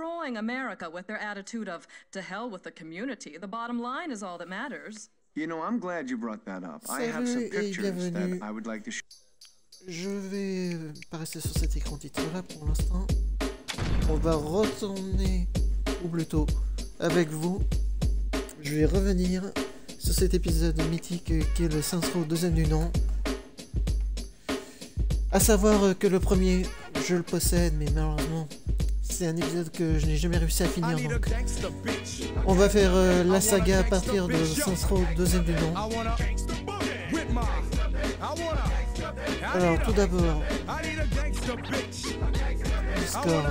destroying America with their attitude of to hell with the community. The bottom line is all that matters. You know, I'm glad you brought that up. I have some pictures that I would like to show. Je vais pas rester sur cet écran titre là pour l'instant. On va retourner, ou plutôt avec vous. Je vais revenir sur cet épisode mythique qui est le Saints Row 2e du nom. À savoir que le premier, je le possède, mais malheureusement, c'est un épisode que je n'ai jamais réussi à finir. Donc, on va faire la saga à partir de Saints Row 2e du nom. Alors, tout d'abord, Discord.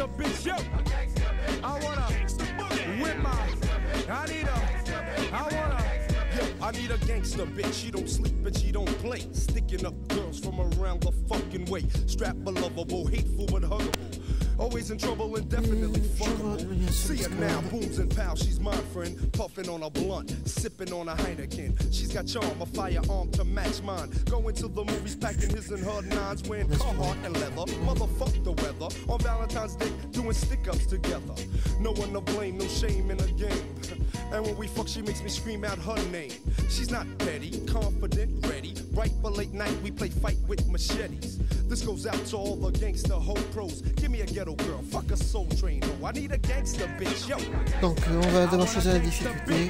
I need a gangster bitch, she don't sleep and she don't play. Sticking up girls from around the fucking way. Strap lovable, hateful but huggable. Always in trouble and definitely fuckable. See her now, booms and pow, she's my friend. Puffing on a blunt, sipping on a Heineken. She's got charm, a firearm to match mine. Going to the movies, packing his and her nines, wearing Carhartt and leather. Motherfuck the weather. On Valentine's Day, doing stick-ups together. No one to blame, no shame in the game. And when we fuck, she makes me scream out her name. She's not petty, confident, ready. Right for late night, we play fight with machetes. This goes out to all the gangster hoe pros. Give me a ghetto girl, fuck a soul train hoe. I need a gangster bitch, yo. Donc on va devoir choisir la difficulté.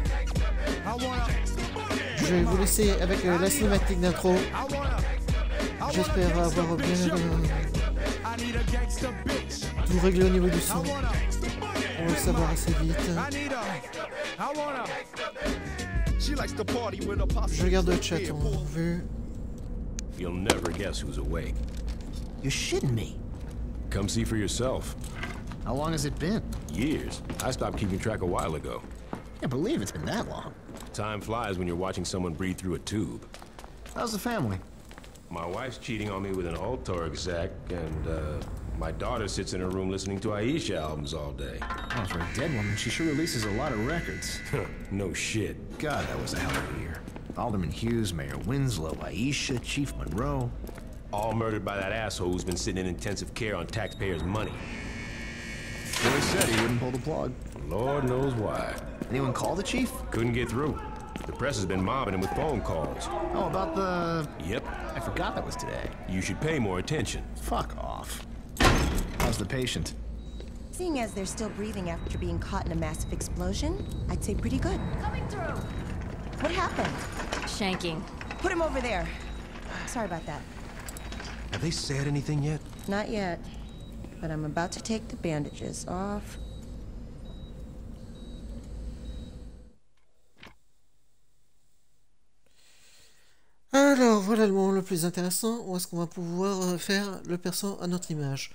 Je vais vous laisser avec la cinématique d'intro. J'espère avoir bien tout réglé au niveau du son. On va le savoir assez vite. Je regarde le chat en vue. You'll never guess who's awake. You're shitting me. Come see for yourself. How long has it been? Years. I stopped keeping track a while ago. Can't believe it's been that long. Time flies when you're watching someone breathe through a tube. How's the family? My wife's cheating on me with an alto exec, and my daughter sits in her room listening to Aisha albums all day. Oh, for a dead woman, she sure releases a lot of records. No shit. God, that was a hell of a year. Alderman Hughes, Mayor Winslow, Aisha, Chief Monroe. All murdered by that asshole who's been sitting in intensive care on taxpayers' money. Billy said he wouldn't pull the plug. Lord knows why. Anyone call the chief? Couldn't get through. The press has been mobbing him with phone calls. Oh, about the... Yep. I forgot that was today. You should pay more attention. Fuck off. How's the patient? Seeing as they're still breathing after being caught in a massive explosion, I'd say pretty good. Coming through! What happened? Shanking. Put him over there. Sorry about that. Have they said anything yet? Not yet. But I'm about to take the bandages off. Alors voilà le moment le plus intéressant, où est-ce qu'on va pouvoir faire le perso à notre image.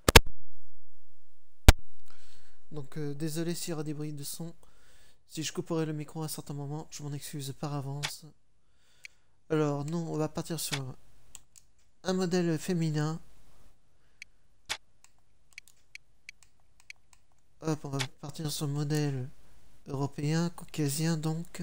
Donc désolé s'il y aura des bruits de son. Si je couperai le micro à un certain moment, je m'en excuse par avance. Alors non, on va partir sur un modèle féminin. Hop, on va partir sur le modèle européen, caucasien donc.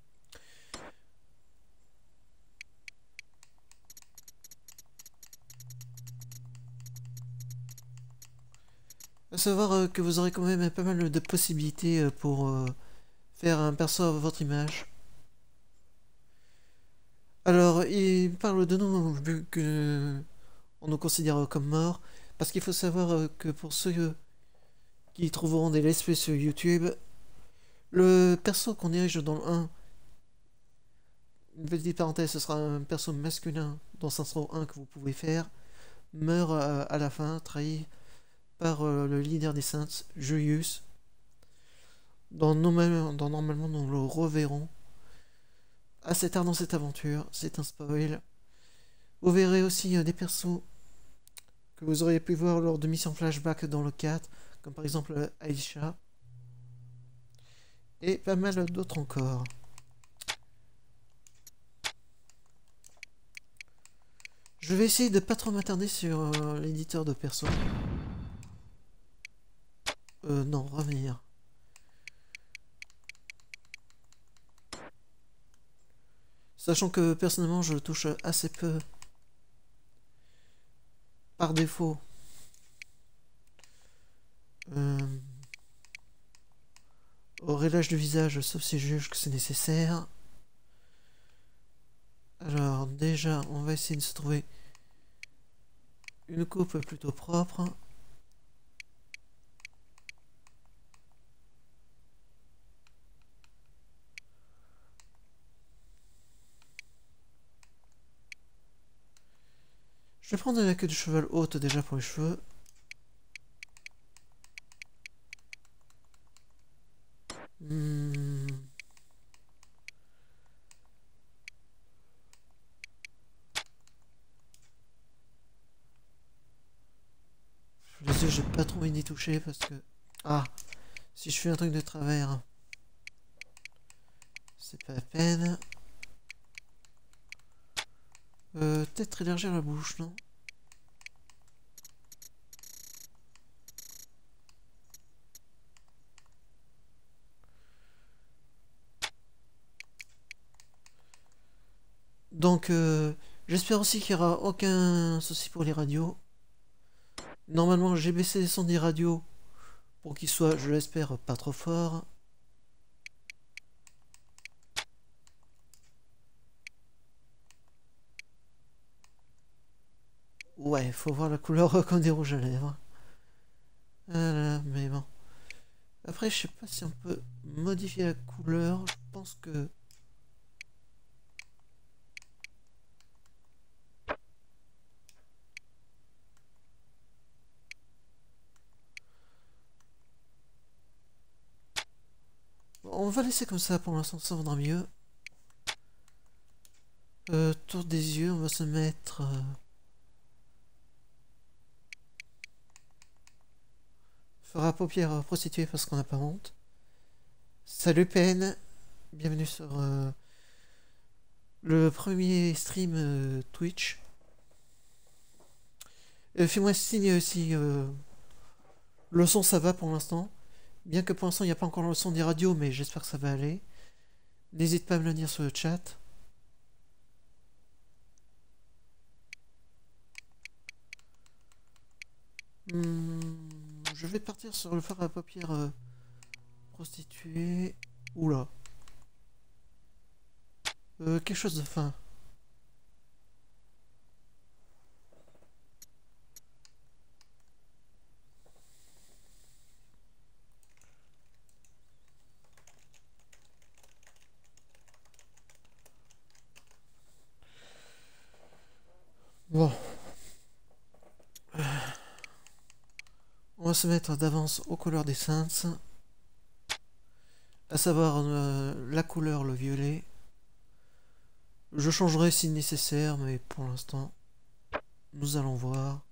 À savoir que vous aurez quand même pas mal de possibilités pour faire un perso à votre image. Alors, il parle de nous vu que on nous considère comme morts, parce qu'il faut savoir que pour ceux qui trouveront des let's play sur YouTube, le perso qu'on dirige dans le 1, une petite parenthèse, ce sera un perso masculin dans Saints Row 1 que vous pouvez faire, meurt à la fin, trahi par le leader des Saints, Julius. Normalement, nous le reverrons assez tard dans cette aventure, c'est un spoil. Vous verrez aussi des persos que vous auriez pu voir lors de missions flashback dans le 4, comme par exemple Aisha, et pas mal d'autres encore. Je vais essayer de pas trop m'attarder sur l'éditeur de perso. Non, revenir. Sachant que personnellement je le touche assez peu. Par défaut. au réglage du visage, sauf si je juge que c'est nécessaire. Alors déjà, on va essayer de se trouver une coupe plutôt propre. Je vais prendre la queue de cheval haute déjà pour les cheveux. Les yeux, j'ai pas trop envie d'y toucher parce que... Ah, si je fais un truc de travers, c'est pas la peine. Peut-être élargir la bouche, non? Donc, j'espère aussi qu'il n'y aura aucun souci pour les radios. Normalement, j'ai baissé les sons des radios pour qu'ils soient, je l'espère, pas trop forts. Ouais, faut voir la couleur comme des rouges à lèvres. Voilà, mais bon. Après, je sais pas si on peut modifier la couleur. Je pense que... On va laisser comme ça pour l'instant, ça vaudra mieux. Tour des yeux, on va se mettre... Fera paupières prostituées parce qu'on n'a pas honte. Salut PN, bienvenue sur le premier stream Twitch. Fais-moi signe si le son ça va pour l'instant. Bien que pour l'instant il n'y a pas encore le son des radios, mais j'espère que ça va aller. N'hésite pas à me le dire sur le chat. Je vais partir sur le fard à paupières prostituée. Oula. Quelque chose de fin. Bon. On va se mettre d'avance aux couleurs des Saints. À savoir la couleur, le violet. Je changerai si nécessaire, mais pour l'instant, nous allons voir.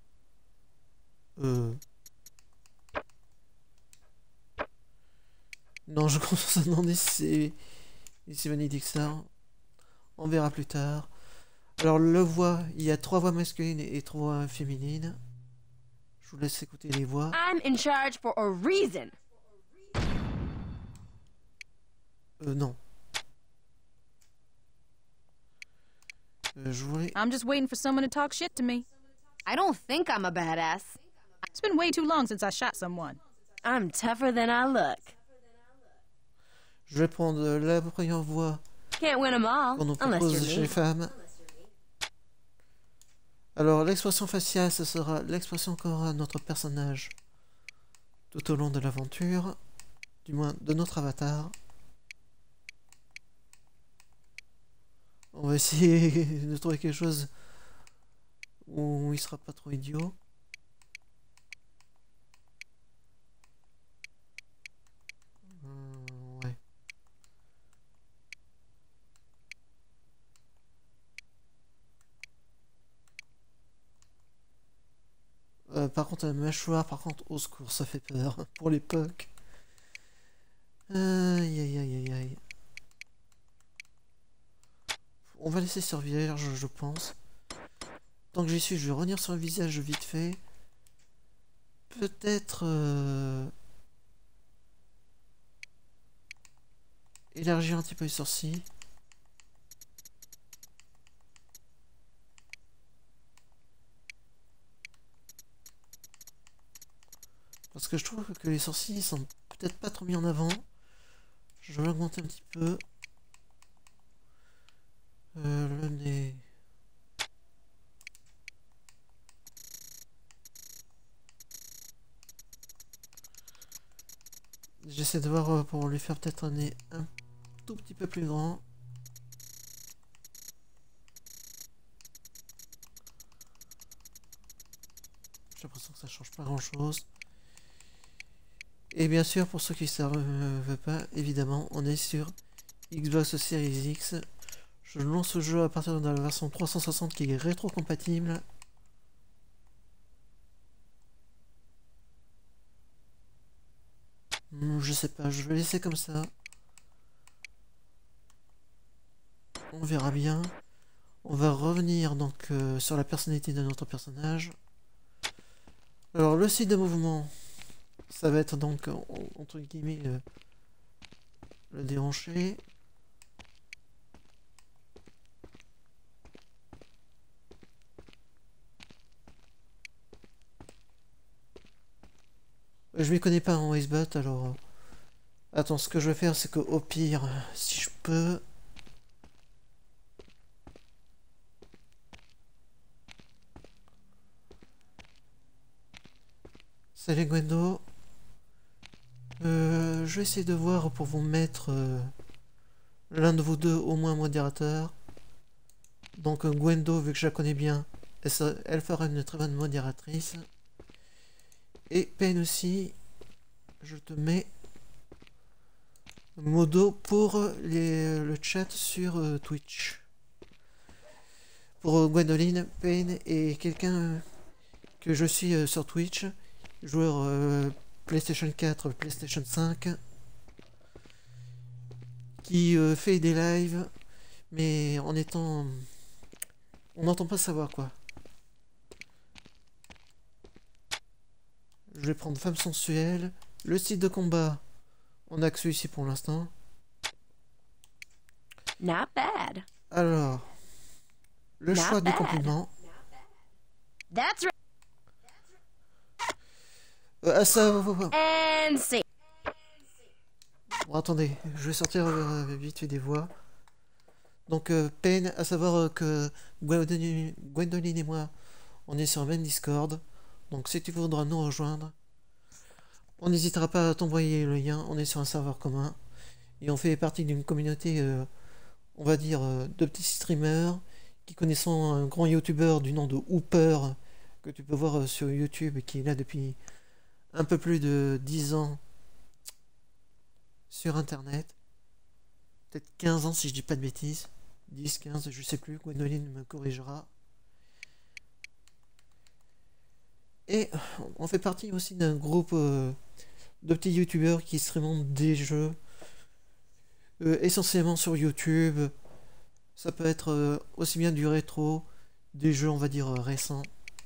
Non, je commence à demander si c'est Vanity dit que ça. On verra plus tard. Alors, le voix, il y a 3 voix masculines et 3 voix féminines. Je vous laisse écouter les voix. I'm in charge for a reason. Non. Je voulais... I'm just waiting for someone to talk shit to me. I don't think I'm a badass. It's been way too long since I shot someone. I'm tougher than I look. Je vais prendre la première voix Can't win 'em all, qu'on nous unless propose you're chez me. les femmes. Alors, l'expression faciale, ce sera l'expression qu'aura notre personnage tout au long de l'aventure, du moins de notre avatar. On va essayer de trouver quelque chose où il sera pas trop idiot. Ouais. Par contre, la mâchoire, par contre, au secours, ça fait peur pour l'époque. Aïe aïe aïe aïe aïe. On va laisser sur vierge, je pense. Tant que j'y suis, je vais revenir sur le visage vite fait. Peut-être élargir un petit peu les sourcils. Parce que je trouve que les sourcils sont peut-être pas trop mis en avant. Je vais augmenter un petit peu. Le nez. J'essaie de voir pour lui faire peut-être un nez un tout petit peu plus grand. J'ai l'impression que ça change pas grand chose. Et bien sûr, pour ceux qui ne savent pas, évidemment, on est sur Xbox Series X. Je lance ce jeu à partir de la version 360 qui est rétro-compatible. Je sais pas, je vais laisser comme ça. On verra bien. On va revenir donc sur la personnalité de notre personnage. Alors le site de mouvement, ça va être donc entre guillemets le déhanché. Je m'y connais pas en Icebot, alors attends, ce que je vais faire, c'est que au pire, si je peux, salut Gwendo. Je vais essayer de voir pour vous mettre l'un de vous deux au moins modérateur. Donc Gwendo, vu que je la connais bien, elle fera une très bonne modératrice. Et Pen aussi, je te mets modo pour le chat sur Twitch. Pour Gwendoline, Pen est quelqu'un que je suis sur Twitch, joueur PlayStation 4, PlayStation 5, qui fait des lives, mais en étant... on n'entend pas savoir quoi. Je vais prendre femme sensuelle. Le style de combat, on a que celui-ci pour l'instant. Not bad. Alors, le choix du compliment. That's Ça... And see. Bon, attendez, je vais sortir vite fait des voix. Donc, Pen, à savoir que Gwendoline et moi, on est sur le même Discord. Donc si tu voudras nous rejoindre, on n'hésitera pas à t'envoyer le lien. On est sur un serveur commun et on fait partie d'une communauté, on va dire, de petits streamers qui connaissant un grand youtubeur du nom de Hooper que tu peux voir sur YouTube, qui est là depuis un peu plus de 10 ans sur internet, peut-être 15 ans si je dis pas de bêtises, 10, 15, je sais plus, Gwendoline me corrigera. Et on fait partie aussi d'un groupe de petits youtubeurs qui streament des jeux essentiellement sur YouTube. Ça peut être aussi bien du rétro, des jeux on va dire récents.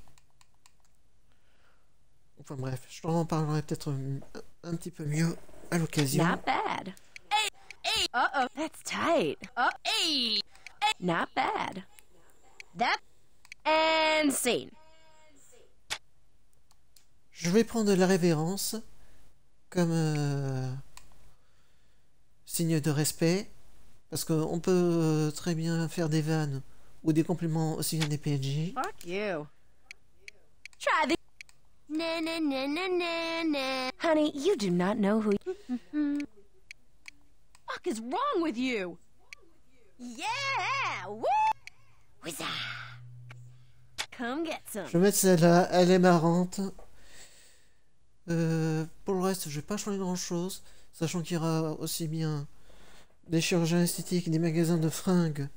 Enfin bref, je t'en parlerai peut-être un petit peu mieux à l'occasion. Not bad. Hey, hey, uh-oh, that's tight. Hey, not bad. That and scene. Je vais prendre la révérence comme signe de respect, parce qu'on peut très bien faire des vannes ou des compliments aussi bien des PNJ. Fuck you. Try the... Na na na na na na. Honey, you do not know who... Fuck is wrong with you? Yeah! Woo! What's that? Come get some. Je vais mettre celle-là, elle est marrante. Pour le reste, je vais pas changer grand chose, sachant qu'il y aura aussi bien des chirurgiens esthétiques, des magasins de fringues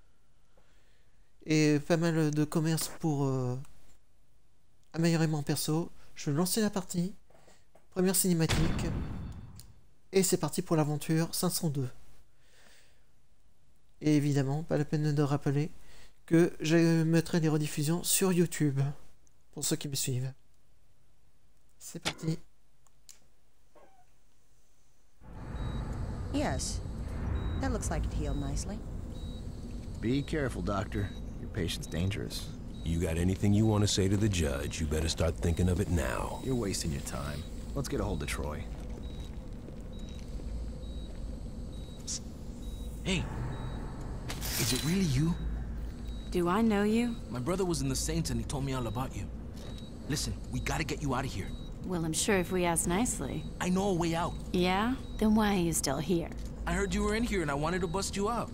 et pas mal de commerces pour améliorer mon perso. Je vais lancer la partie, première cinématique, et c'est parti pour l'aventure 502. Et évidemment, pas la peine de rappeler que je mettrai des rediffusions sur YouTube pour ceux qui me suivent. C'est parti. Yes. That looks like it healed nicely. Be careful, Doctor. Your patient's dangerous. You got anything you want to say to the judge, you better start thinking of it now. You're wasting your time. Let's get a hold of Troy. Hey, is it really you? Do I know you? My brother was in the Saints and he told me all about you. Listen, we gotta get you out of here. Well, I'm sure if we ask nicely. I know a way out. Yeah? Then why are you still here? I heard you were in here and I wanted to bust you out.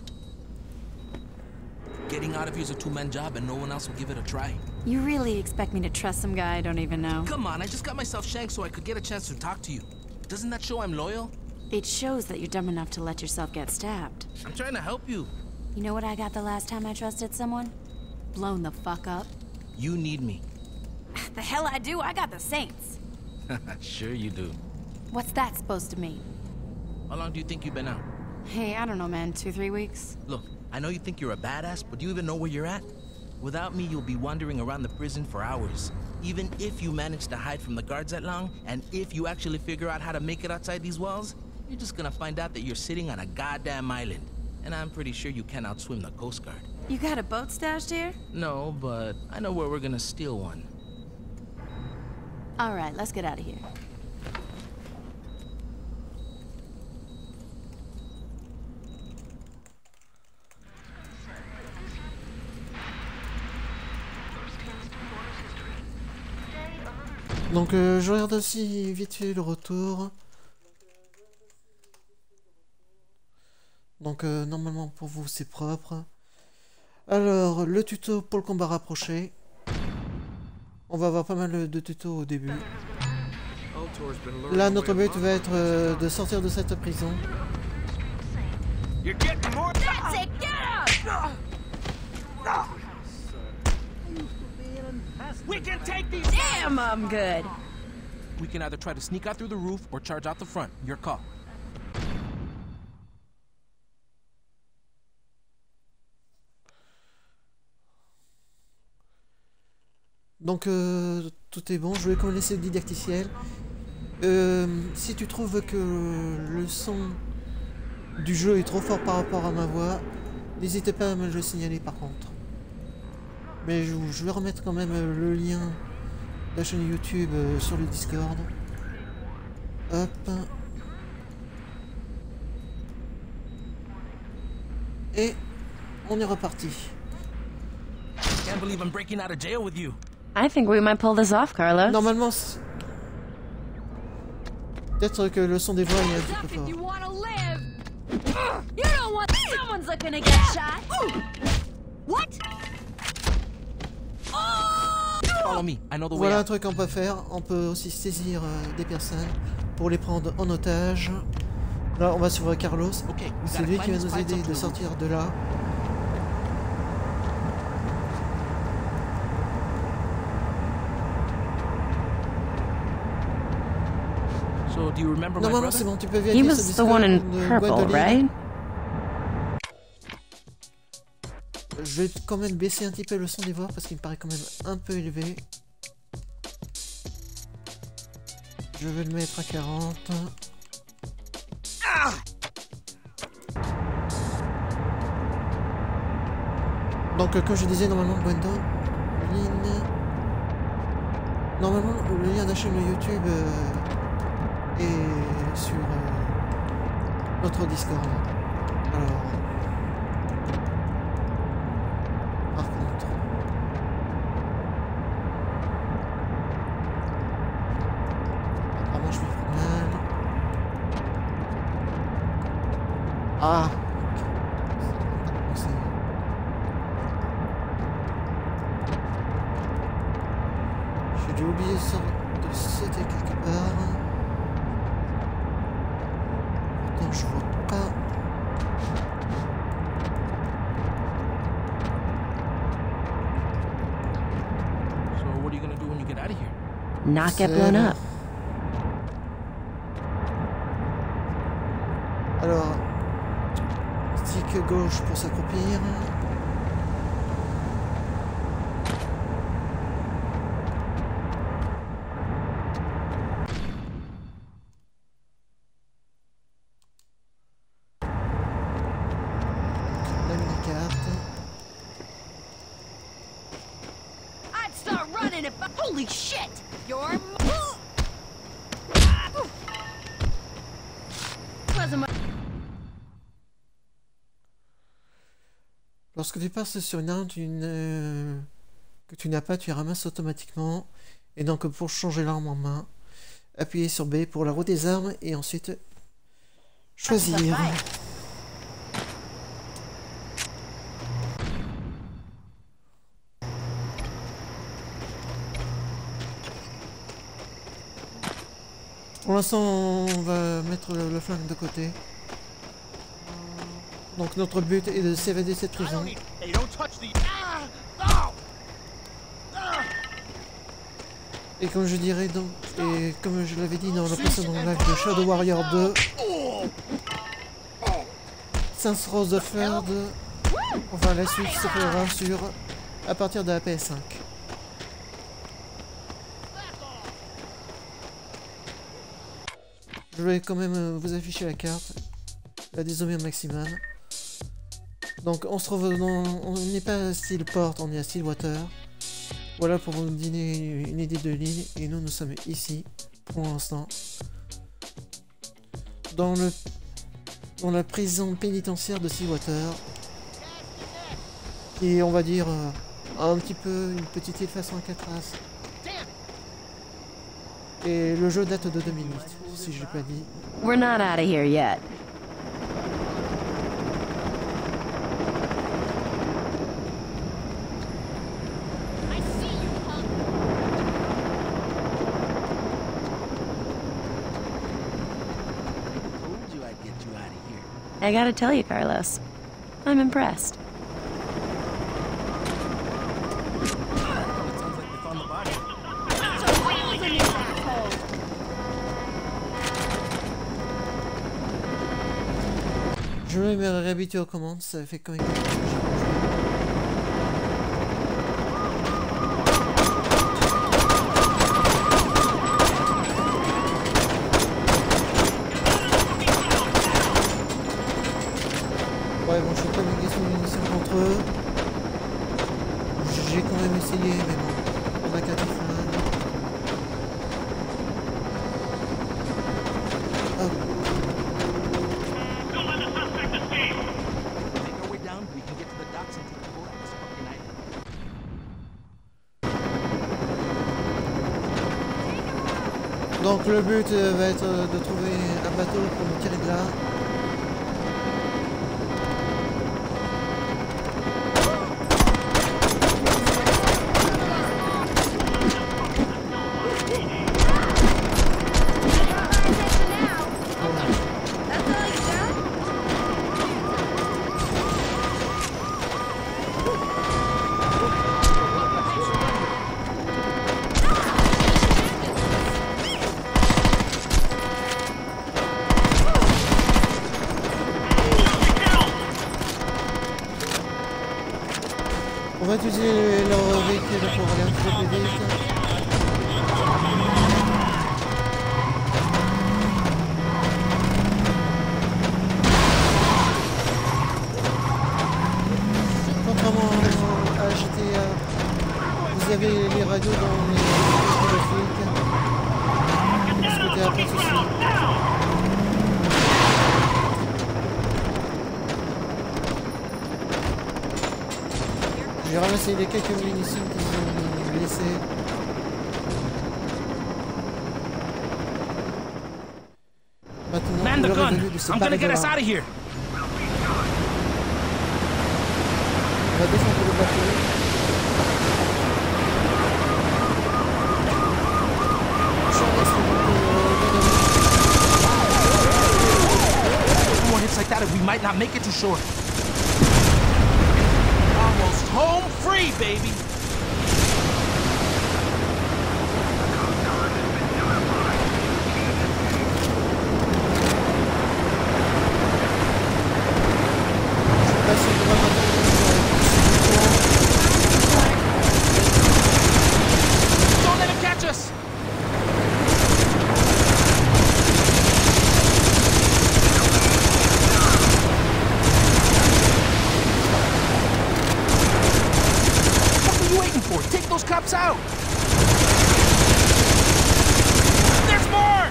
Getting out of here is a two-man job and no one else will give it a try. You really expect me to trust some guy I don't even know? Come on, I just got myself shanked so I could get a chance to talk to you. Doesn't that show I'm loyal? It shows that you're dumb enough to let yourself get stabbed. I'm trying to help you. You know what I got the last time I trusted someone? Blown the fuck up. You need me. The hell I do, I got the Saints. Sure you do. What's that supposed to mean? How long do you think you've been out? Hey, I don't know, man. 2-3 weeks? Look, I know you think you're a badass, but do you even know where you're at? Without me, you'll be wandering around the prison for hours. Even if you manage to hide from the guards that long, and if you actually figure out how to make it outside these walls, you're just gonna find out that you're sitting on a goddamn island. And I'm pretty sure you can't outswim the Coast Guard. You got a boat stashed here? No, but I know where we're gonna steal one. All right, let's get out of here. Donc je regarde aussi vite fait le retour. Donc normalement pour vous c'est propre. Alors le tuto pour le combat rapproché. On va avoir pas mal de tutos au début. Là notre but va être de sortir de cette prison. We can take these. Damn, I'm good. We can either try to sneak out through the roof or charge out the front. Your call. Donc tout est bon, je vais comme laisser le didacticiel. Si tu trouves que le son du jeu est trop fort par rapport à ma voix, n'hésitez pas à me le signaler par contre. Mais je vais remettre quand même le lien de la chaîne YouTube sur le Discord. Hop. Et on est reparti. Can't believe I'm breaking out of jail with you. I think we might pull this off, Carlos. Normalement, peut-être que le son des voix est un petit peu fort. You don't want someone's looking to get shot. What? Follow me. I know the way Voilà out. un truc qu'on peut faire. On peut aussi saisir des personnes pour les prendre en otage. Là, on va sur Carlos. C'est lui qui va nous aider de sortir de là. So, do you remember my Normalement, brother? c'est bon, tu peux He vérifier was ce the Discord one in de purple, Gwendoline. right? Je vais quand même baisser un petit peu le son des voix parce qu'il me paraît quand même un peu élevé. Je vais le mettre à 40. Donc comme je disais, normalement Gwendoline, normalement le lien de la chaîne YouTube est sur notre Discord. Alors par contre apparemment je lui ferai mal. Ah, j'ai oublié ça de sauter quelque part. Pourtant je vois pas. So, what are you gonna do when you get out of here? Not get blown up. Alors, stick gauche pour s'accroupir. La mini-carte. I'd start running if holy shit! You're wasn't my Lorsque tu passes sur une arme que tu n'as pas, tu ramasses automatiquement. Et donc pour changer l'arme en main, appuyez sur B pour la roue des armes et ensuite choisir. Pour l'instant, on va mettre le flingue de côté. Donc notre but est de s'évader de cette prison. Et comme je dirais donc, et comme je l'avais dit dans le précédent live de Shadow Warrior 2, Saints Row the Third, enfin la suite se fera sur à partir de la PS5. Je vais quand même vous afficher la carte, la désomère maximale. Donc on se trouve dans, on n'est pas à Steelport, on est à Stillwater. Voilà pour vous donner une idée de l'île, et nous sommes ici pour l'instant dans la prison pénitentiaire de Stillwater, qui est, on va dire, un petit peu une petite île façon Alcatraz. Et le jeu date de 2008, si je l'ai pas dit. We're not out of here yet. I gotta tell you, Carlos, I'm impressed. Je vais me réhabituer aux commandes, ça fait quand même... Ouais, bon, je suis pas une question d'initiation contre eux. J'ai quand même essayé, mais bon, on a qu'à tout faire. Donc le but va être de trouver un bateau pour nous tirer de là. On va utiliser leur véhicule pour aller un petit peu plus vite. Contrairement à GTA, vous avez les radios dans les véhicules de flics. Ce côté après ceci. J'ai ramassé les quelques munitions qu'ils ont laissées. Maintenant, l'heure est venue de se barrer de là. On va descendre le bateau. More hits like that and we might not make it to shore. Almost home free, baby! Don't let him catch us! Take those cops out! There's more!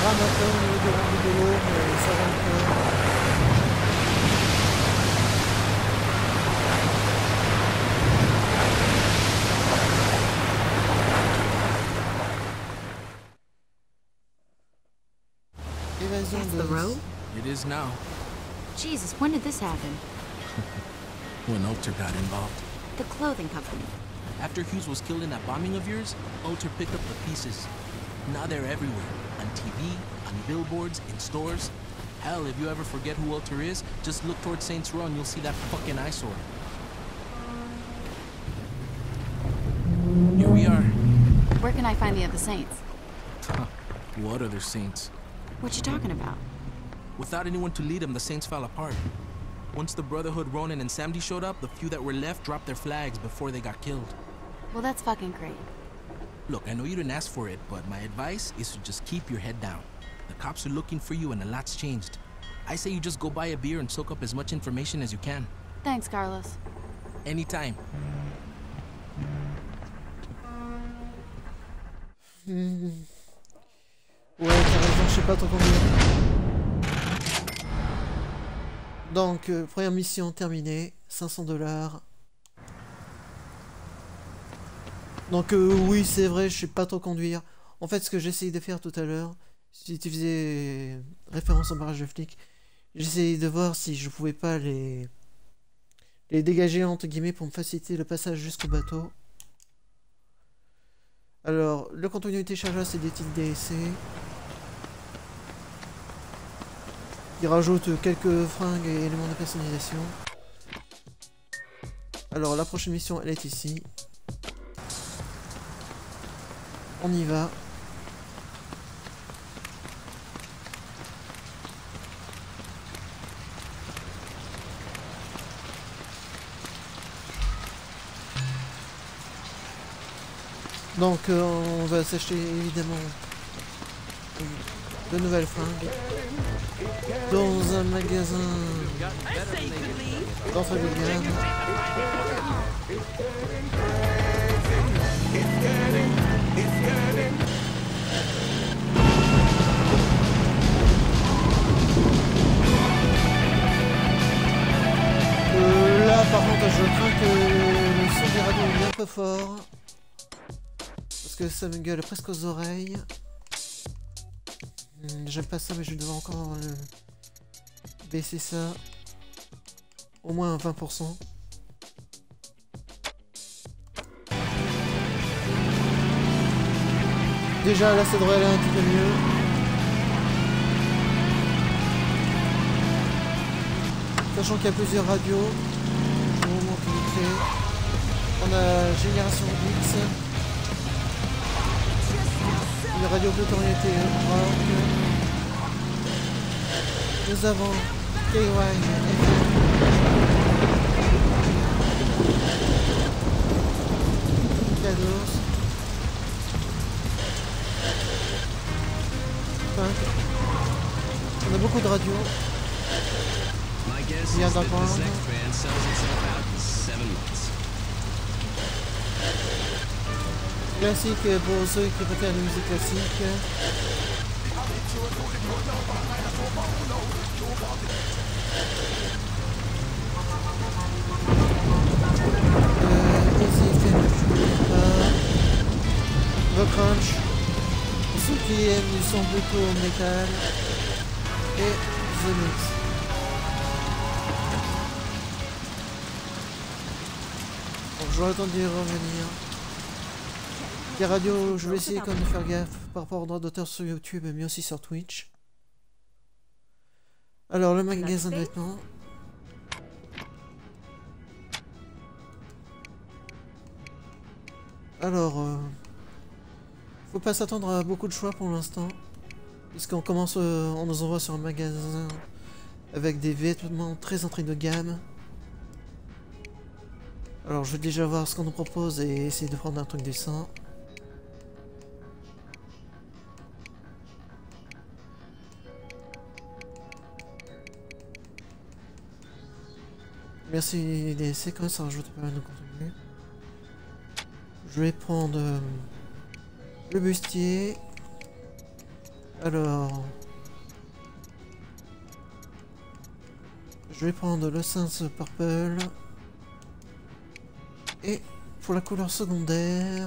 rame un peu au niveau du rendu de l'eau, mais ça va un peu. That's the road? It is now. Jesus, when did this happen? When Ulter got involved. The clothing company. After Hughes was killed in that bombing of yours, Ulter picked up the pieces. Now they're everywhere. On TV, on billboards, in stores. Hell, if you ever forget who Ulter is, just look towards Saints Row and you'll see that fucking eyesore. Here we are. Where can I find the other saints? What other saints? What you talking about? Without anyone to lead them, the Saints fell apart. Once the Brotherhood, Ronan, and Samdi showed up, the few that were left dropped their flags before they got killed. Well, that's fucking great. Look, I know you didn't ask for it, but my advice is to just keep your head down. The cops are looking for you and a lot's changed. I say you just go buy a beer and soak up as much information as you can. Thanks, Carlos. Anytime. Ouais, t'as raison, je sais pas trop combien. Donc, première mission terminée, 500$. Donc, oui, c'est vrai, je sais pas trop conduire. En fait, ce que j'essayais de faire tout à l'heure, si tu faisais référence au barrage de flics, j'essayais de voir si je pouvais pas les dégager, entre guillemets, pour me faciliter le passage jusqu'au bateau. Alors, le contenu du téléchargeur, c'est des titres DLC. Il rajoute quelques fringues et éléments de personnalisation. Alors, la prochaine mission, elle est ici. On y va. Donc, on va s'acheter évidemment de nouvelles fringues dans un magasin d'entrée de gamme. Là, par contre, je crains que le son des radios est un peu fort. Parce que ça me gueule presque aux oreilles. J'aime pas ça, mais je dois encore baisser ça au moins à 20%. Déjà là ça devrait aller un petit peu mieux. Sachant qu'il y a plusieurs radios. Je vous montre vite fait. On a Génération X. Une radio Bluetooth orientée rock. Nous avons KY FM. Cados. On a beaucoup de radios. Il y a d'entendre. Classique pour ceux qui préfèrent la musique classique. Easy The Crunch, pour ceux qui aiment du son plutôt métal, et The Mix. Bon, j'aurais attendu de revenir. Les radios, je vais essayer quand même de faire gaffe par rapport aux droits d'auteur sur YouTube, mais aussi sur Twitch. Alors, le magasin de vêtements. Alors, faut pas s'attendre à beaucoup de choix pour l'instant, puisqu'on commence, on nous envoie sur un magasin avec des vêtements très entrée de gamme. Alors, je vais déjà voir ce qu'on nous propose et essayer de prendre un truc décent. Merci les séquences, ça rajoute pas mal de contenu. Je vais prendre le bustier. Alors... Je vais prendre le Sense Purple. Et pour la couleur secondaire...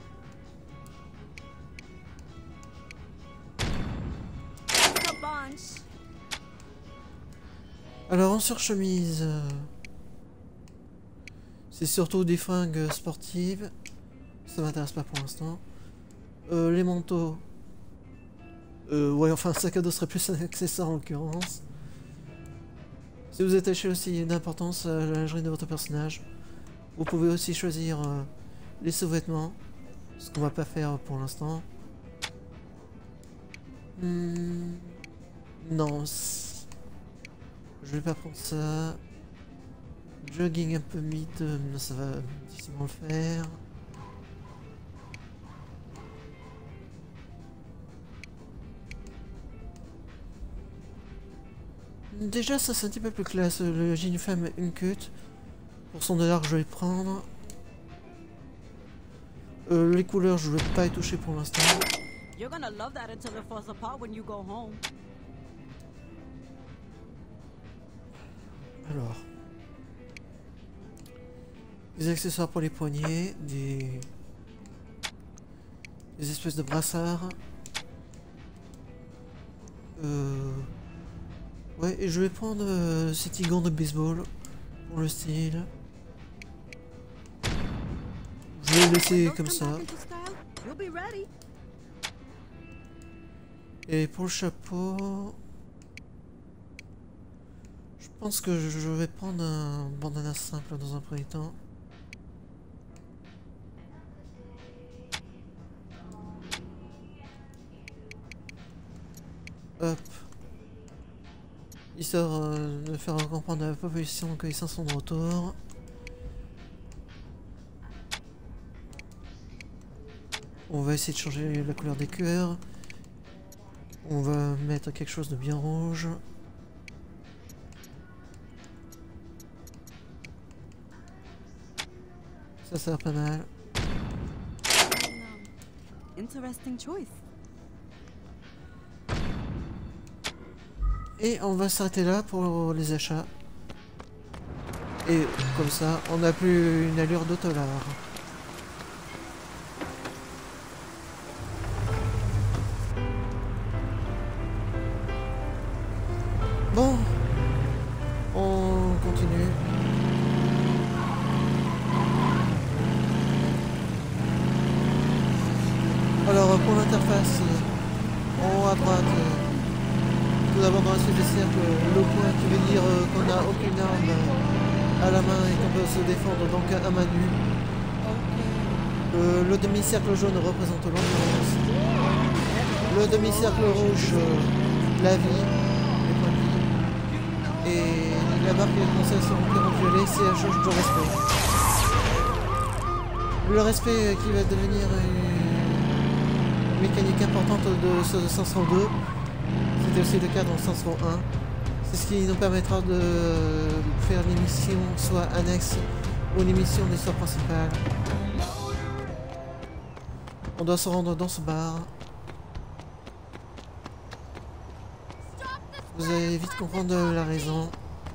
Alors en surchemise... c'est surtout des fringues sportives. Ça m'intéresse pas pour l'instant. Les manteaux... ouais, enfin, un sac à dos serait plus un accessoire en l'occurrence. Si vous attachez aussi d'importance à la lingerie de votre personnage, vous pouvez aussi choisir les sous-vêtements, ce qu'on va pas faire pour l'instant. Non, je vais pas prendre ça. Jogging un peu mid, ça va difficilement le faire. Déjà ça c'est un petit peu plus classe, le jean femme uncut. Pour $100 je vais le prendre. Les couleurs je vais pas y toucher pour l'instant. Alors. Des accessoires pour les poignets, des espèces de brassards. Ouais, et je vais prendre ces petits gants de baseball pour le style. Je vais le laisser comme ça. Et pour le chapeau... Je pense que je vais prendre un bandana simple dans un premier temps. Hop. Histoire de faire comprendre à la population que les seins sont de retour. On va essayer de changer la couleur des cœurs. On va mettre quelque chose de bien rouge. Ça va pas mal. Interesting choice. Et on va s'arrêter là pour les achats. Et comme ça, on n'a plus une allure de $. Bon, on continue. Alors pour l'interface, en haut à droite, tout d'abord dans la suite des cercles, le point qui veut dire qu'on n'a aucune arme à la main et qu'on peut se défendre donc à main nue. Le demi-cercle jaune représente l'endurance. Le demi-cercle rouge, la vie, les points de vie. Et la barre qui est commencée sur le en violet, c'est la jauge de respect. Le respect qui va devenir une mécanique importante de ce 502. C'était aussi le cas dans le 501. C'est ce qui nous permettra de faire les missions soit annexes ou les missions de l'histoire principale. On doit se rendre dans ce bar. Vous allez vite comprendre la raison.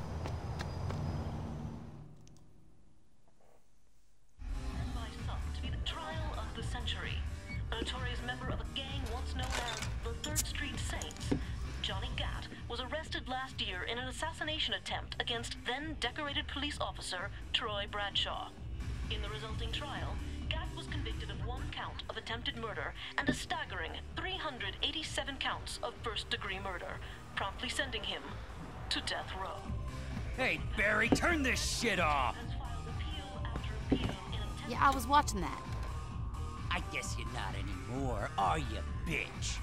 Attempt against then decorated police officer Troy Bradshaw. In the resulting trial, Gat was convicted of 1 count of attempted murder and a staggering 387 counts of first-degree murder, promptly sending him to death row. Hey, Barry, turn this shit off! Yeah, I was watching that. I guess you're not anymore, are you, bitch?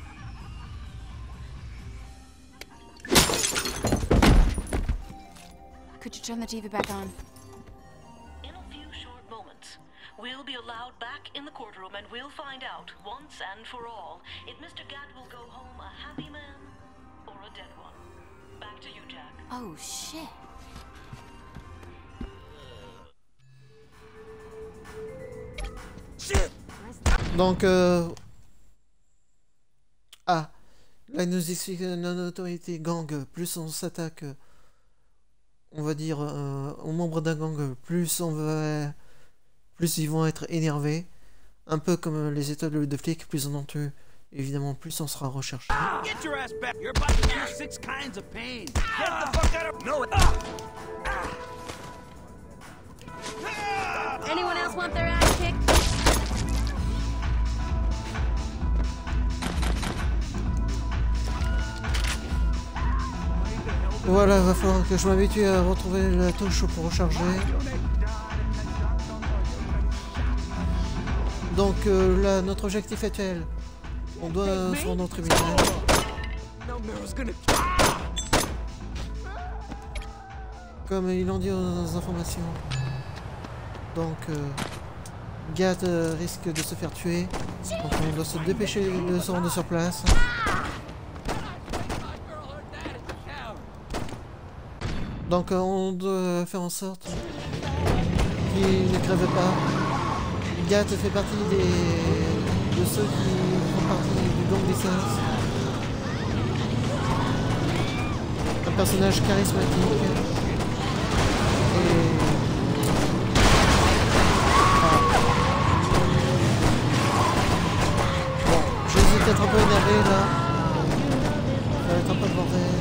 Could you turn the TV back on? In a few short moments, we'll be allowed back in the courtroom and we'll find out, once and for all, if Mr. Gat will go home a happy man or a dead one. Back to you, Jack. Oh, shit. Donc, Là, il nous explique que la notoriété gang, plus on s'attaque, on va dire, aux membres d'un gang, plus ils vont être énervés. Un peu comme les étoiles de flics, plus on en tue, évidemment, plus on sera recherché. Get your ass back. You're about to feel 6 kinds of pain. Get the fuck out of... No. Anyone else want their ass kicked? Voilà, va falloir que je m'habitue à retrouver la touche pour recharger. Donc là, notre objectif actuel, on doit se rendre au tribunal. Comme ils l'ont dit aux informations. Donc, Gat risque de se faire tuer. Donc on doit se dépêcher de se rendre sur place. Donc on doit faire en sorte qu'il ne crève pas. Gat fait partie de ceux qui font partie du gang des Sins. Un personnage charismatique. Et... Bon, je suis peut-être un peu énervé là. Ça va être un peu le bordel.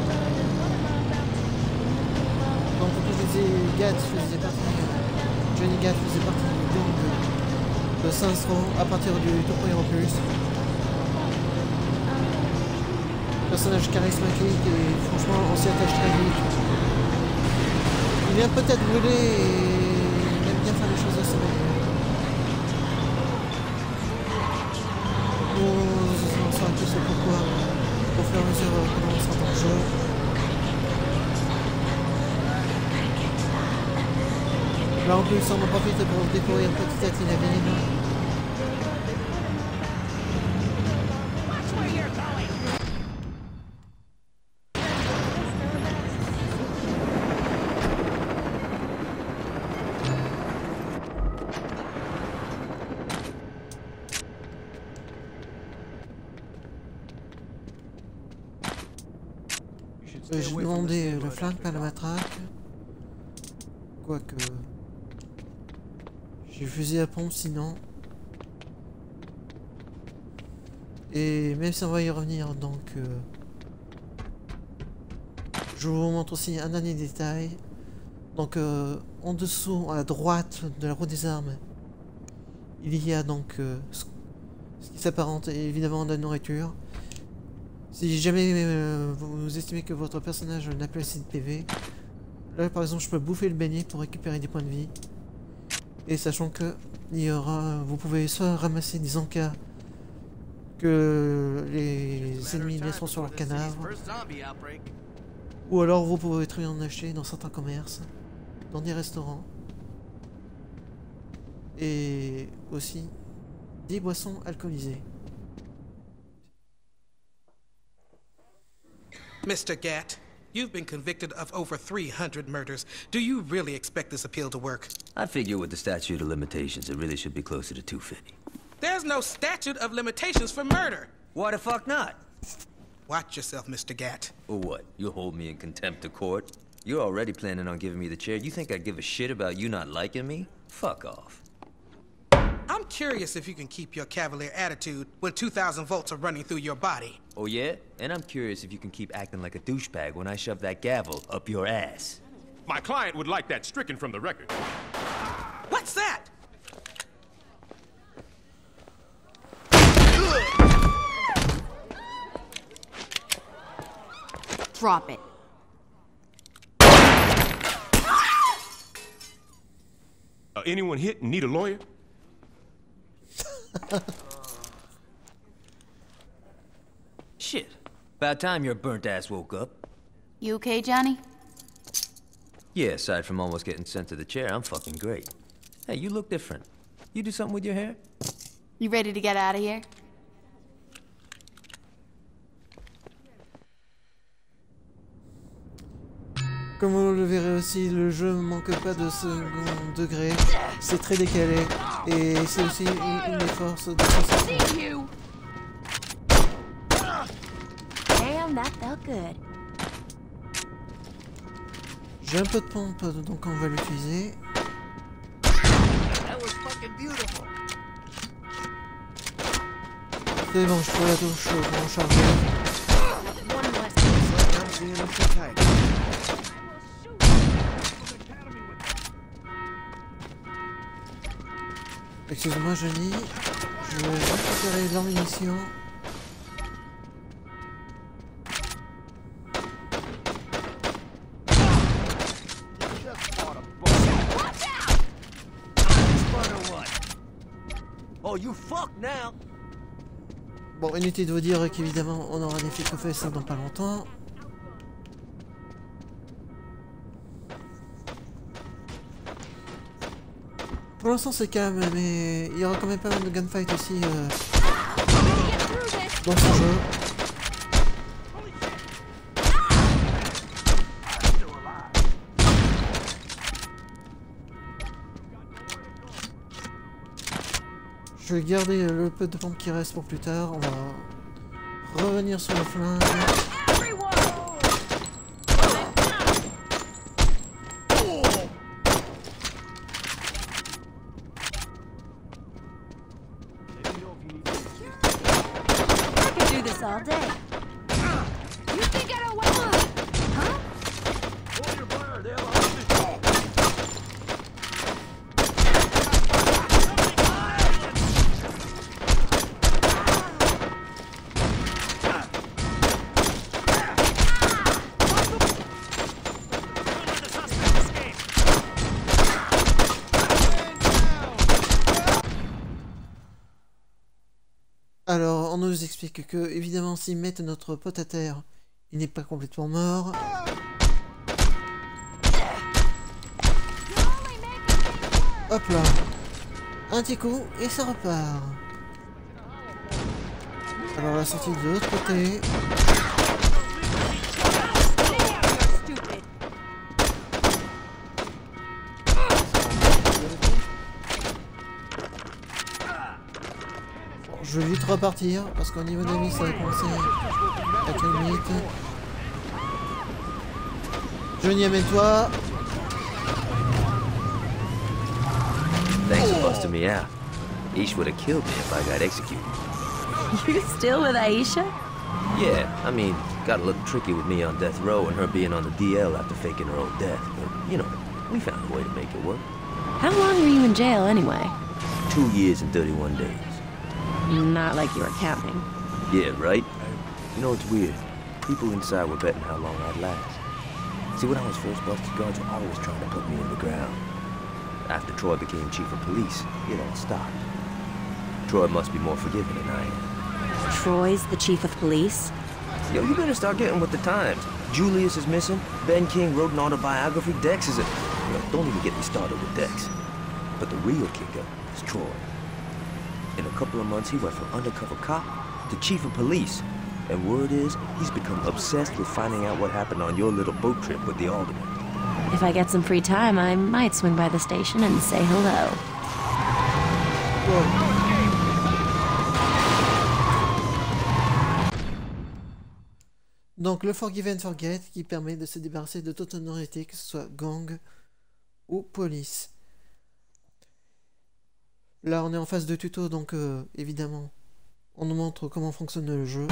Donc comme je disais, Johnny Gat faisait partie du gang de Saints Row à partir du tout premier opus. Personnage charismatique et franchement on s'y attache très vite. Il vient peut-être brûler et il aime bien faire les choses assez bien. On saura tous pourquoi au fur et à mesure qu'on avancera dans le jeu. Là en plus on en profite pour découvrir petit à petit la ville. J'ai demandé le flingue par la matraque. Quoique... J'ai fusil à pompe sinon. Et même si on va y revenir, donc... je vous montre aussi un dernier détail. Donc en dessous, à droite de la roue des armes, il y a donc ce qui s'apparente évidemment à de la nourriture. Si jamais vous estimez que votre personnage n'a plus assez de PV, là par exemple je peux bouffer le beignet pour récupérer des points de vie. Et sachant que vous pouvez soit ramasser des encas que les ennemis laisseront sur leur cadavre, ou alors vous pouvez très bien en acheter dans certains commerces, dans des restaurants, et aussi des boissons alcoolisées. Mr. Gat, you've been convicted of over 300 murders. Do you really expect this appeal to work? I figure with the statute of limitations, it really should be closer to 250. There's no statute of limitations for murder. Why the fuck not? Watch yourself, Mr. Gat. Or what? You'll hold me in contempt of court? You're already planning on giving me the chair. You think I give a shit about you not liking me? Fuck off. I'm curious if you can keep your cavalier attitude when 2,000 volts are running through your body. Oh yeah? And I'm curious if you can keep acting like a douchebag when I shove that gavel up your ass. My client would like that stricken from the record. What's that? Drop it. Anyone hit and need a lawyer? Shit. About time your burnt ass woke up. You okay, Johnny? Yeah, aside from almost getting sent to the chair, I'm fucking great. Hey, you look different. You do something with your hair? You ready to get out of here? Comme vous le verrez aussi, le jeu ne manque pas de second degré. C'est très décalé. Et c'est aussi une des forces de ce jeu. Damn, that felt good. J'ai un peu de pompe, donc on va l'utiliser. C'est bon, je trouve la touche pour en charger. Excuse-moi, Johnny. Je vais récupérer l'ammunition. Bon, inutile de vous dire qu'évidemment, on aura des flics au fesses dans pas longtemps. Pour l'instant, c'est calme, mais il y aura quand même pas mal de gunfight aussi dans ce jeu. Je vais garder le peu de pompe qui reste pour plus tard. On va revenir sur le flingue. All day. You think I don't want to? Huh? Hold your fire, they're Alors, on nous explique que, évidemment, s'ils mettent notre pote à terre, il n'est pas complètement mort. Hop là. Un petit coup, et ça repart. Alors, la sortie de l'autre côté. Je vais vite repartir parce qu'au niveau des vis ça va commencer à être limite. Johnny, amène-toi. Thanks for busting me out. Ish would have killed me if I got executed. You still with Aisha? Yeah, I mean, got a little tricky with me on death row and her being on the DL after faking her own death. But, you know, we found a way to make it work. How long were you in jail anyway? 2 years and 31 days. Not like you were counting. Yeah, right? You know, it's weird. People inside were betting how long I'd last. See, when I was first busted, guards were always trying to put me in the ground. After Troy became chief of police, it all stopped. Troy must be more forgiving than I am. Troy's the chief of police? Yo, you better start getting with the times. Julius is missing. Ben King wrote an autobiography. Dex is a... Yo, don't even get me started with Dex. But the real kicker is Troy. In a couple of months, he went from undercover cop to chief of police. And word is, he's become obsessed with finding out what happened on your little boat trip with the alderman. If I get some free time, I might swing by the station and say hello. Donc le Forgive and Forget qui permet de se débarrasser de toute autorité, que ce soit gang ou police. Là on est en phase de tuto, donc évidemment on nous montre comment fonctionne le jeu.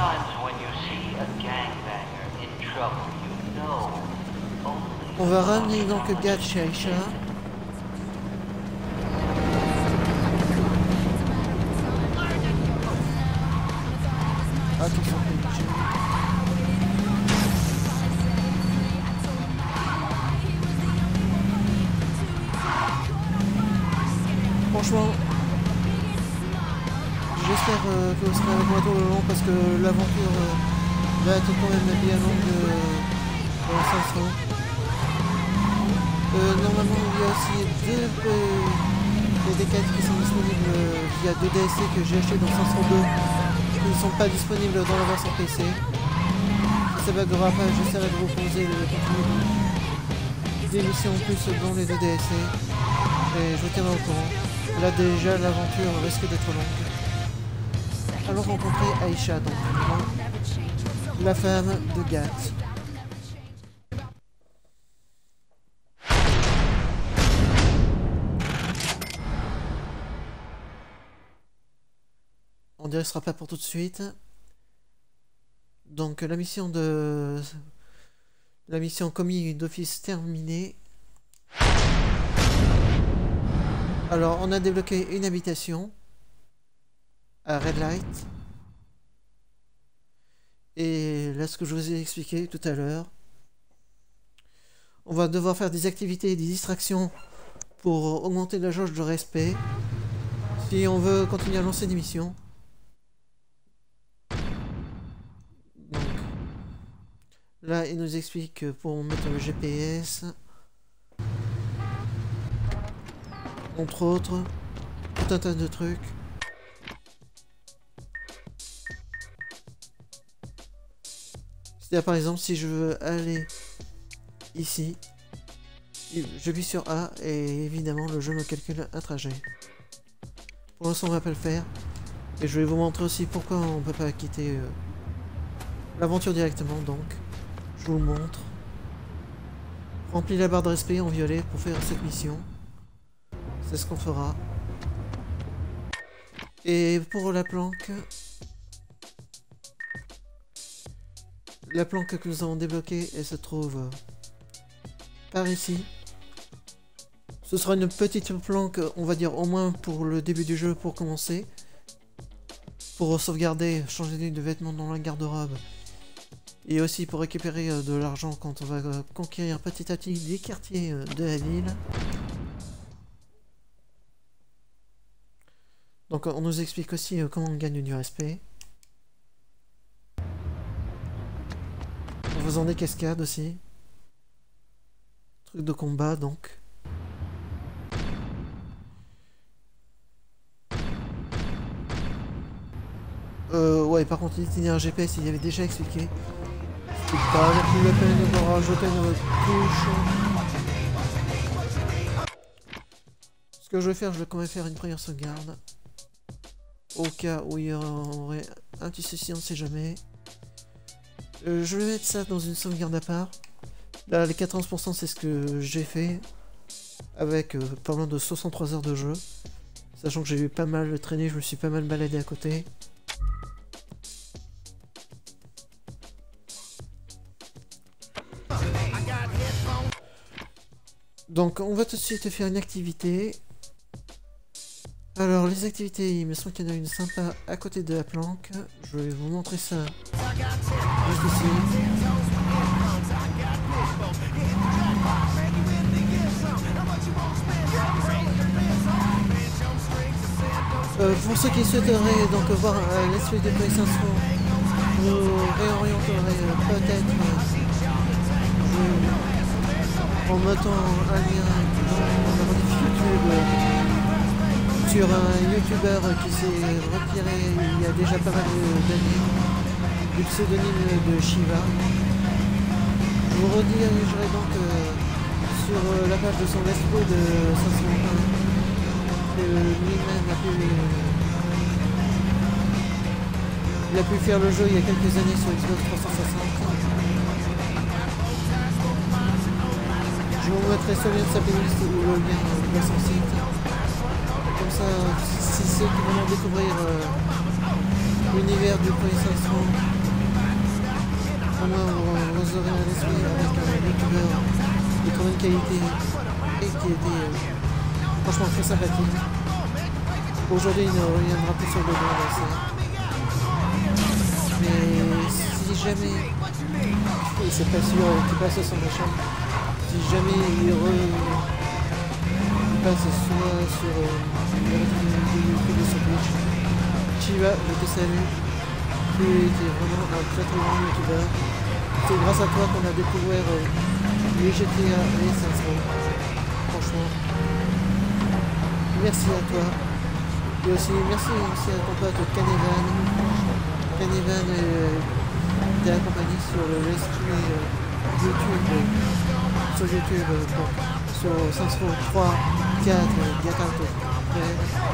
On va ramener donc Gad chez Aisha. Attention, franchement, j'espère que vous serez avec moi tout le long parce que l'aventure va être quand même bien longue pour l'instant. Normalement, il y a aussi des quêtes qui sont disponibles via 2 DLC que j'ai acheté dans Saints 2 qui ne sont pas disponibles dans la version PC. Si ça buggera pas, j'essaierai de vous proposer le contenu des missions en plus dans les 2 DLC et je vous tiendrai au courant. Là déjà l'aventure risque d'être longue. Allons rencontrer Aisha donc la femme de Gat. On dirait que ce sera pas pour tout de suite. Donc la mission commis d'office terminée. Alors on a débloqué une habitation à Red Light. Et là ce que je vous ai expliqué tout à l'heure. On va devoir faire des activités et des distractions pour augmenter la jauge de respect. Si on veut continuer à lancer des missions. Donc, là, il nous explique que pour mettre le GPS, entre autres, tout un tas de trucs. C'est-à-dire, par exemple, si je veux aller ici, j'appuie sur A et évidemment, le jeu me calcule un trajet. Pour l'instant, on va pas le faire. Et je vais vous montrer aussi pourquoi on ne peut pas quitter l'aventure directement, donc je vous le montre. Remplis la barre de respect en violet pour faire cette mission. C'est ce qu'on fera. Et pour la planque que nous avons débloquée, elle se trouve par ici. Ce sera une petite planque, on va dire au moins pour le début du jeu, pour commencer. Pour sauvegarder, changer de vêtements dans la garde-robe. Et aussi pour récupérer de l'argent quand on va conquérir petit à petit des quartiers de la ville. Donc on nous explique aussi comment on gagne du respect. En faisant des cascades aussi. Truc de combat donc. Ouais, par contre l'itinéraire GPS il y avait déjà expliqué. C'est pas la plus la peine de rajouter une couche. Ce que je vais faire, je vais quand même faire une première sauvegarde. Au cas où il y aurait un petit souci, on ne sait jamais. Je vais mettre ça dans une sauvegarde à part. Là, les 14% c'est ce que j'ai fait. Avec pas loin de 63 heures de jeu. Sachant que j'ai eu pas mal traîné, je me suis pas mal baladé à côté. Donc on va tout de suite faire une activité. Alors les activités, il me semble qu'il y en a une sympa à côté de la planque. Je vais vous montrer ça juste ici. Pour ceux qui souhaiteraient donc voir let's play de Police Info, vous réorienterez peut-être en mettant un lien dans la rediff YouTube sur un youtubeur qui s'est retiré il y a déjà pas mal d'années du pseudonyme de Shiva. Je vous redirigerai donc sur la page de son let's play de 501 que lui-même il a pu faire le jeu il y a quelques années sur Xbox 360. Je vous mettrai ce lien de sa playlist ou le lien de son site. Comme ça, si ceux qui vont découvrir l'univers du Police Info, au moins vous aurez un esprit avec un youtubeur de très bonne qualité et qui était franchement très sympathique. Aujourd'hui, il ne reviendra plus sur le dos d'essai. Mais si jamais, c'est pas sûr qu'il passe sur ma chaîne, si jamais il passe soit sur le YouTube de sur Twitch, Chiva, je te salue. Tu es vraiment un très très bon youtubeur. C'est grâce à toi qu'on a découvert les GTA et les Saints Row. Franchement, merci à toi. Et aussi merci à ton pote Canevan. Canevan t'a accompagné sur le let's play YouTube. Sur YouTube, sur Saints Row 3, 4, Diacarto.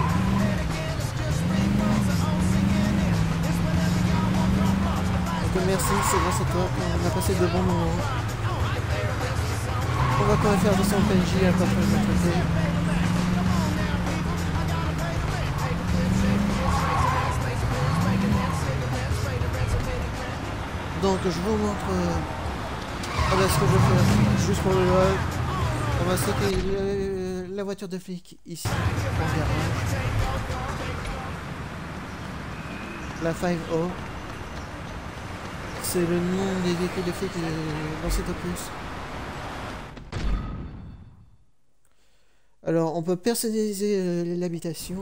Donc merci merci, c'est grâce à toi qu'on a passé de bons moments. On va quand même faire 200 PNJ à part le traité. Donc je vous montre ce que je fais juste pour le lol. On va sauter la voiture de flic ici, en garage. La 5O. C'est le nom des véhicules de flic dans cet opus. Alors on peut personnaliser l'habitation.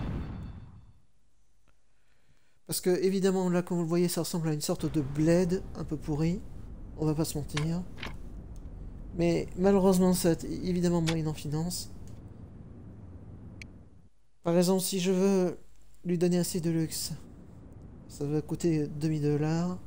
Parce que évidemment là comme vous le voyez ça ressemble à une sorte de bled un peu pourri. On va pas se mentir. Mais malheureusement c'est évidemment moyen en finance. Par exemple si je veux lui donner assez de luxe, ça va coûter 2000 $.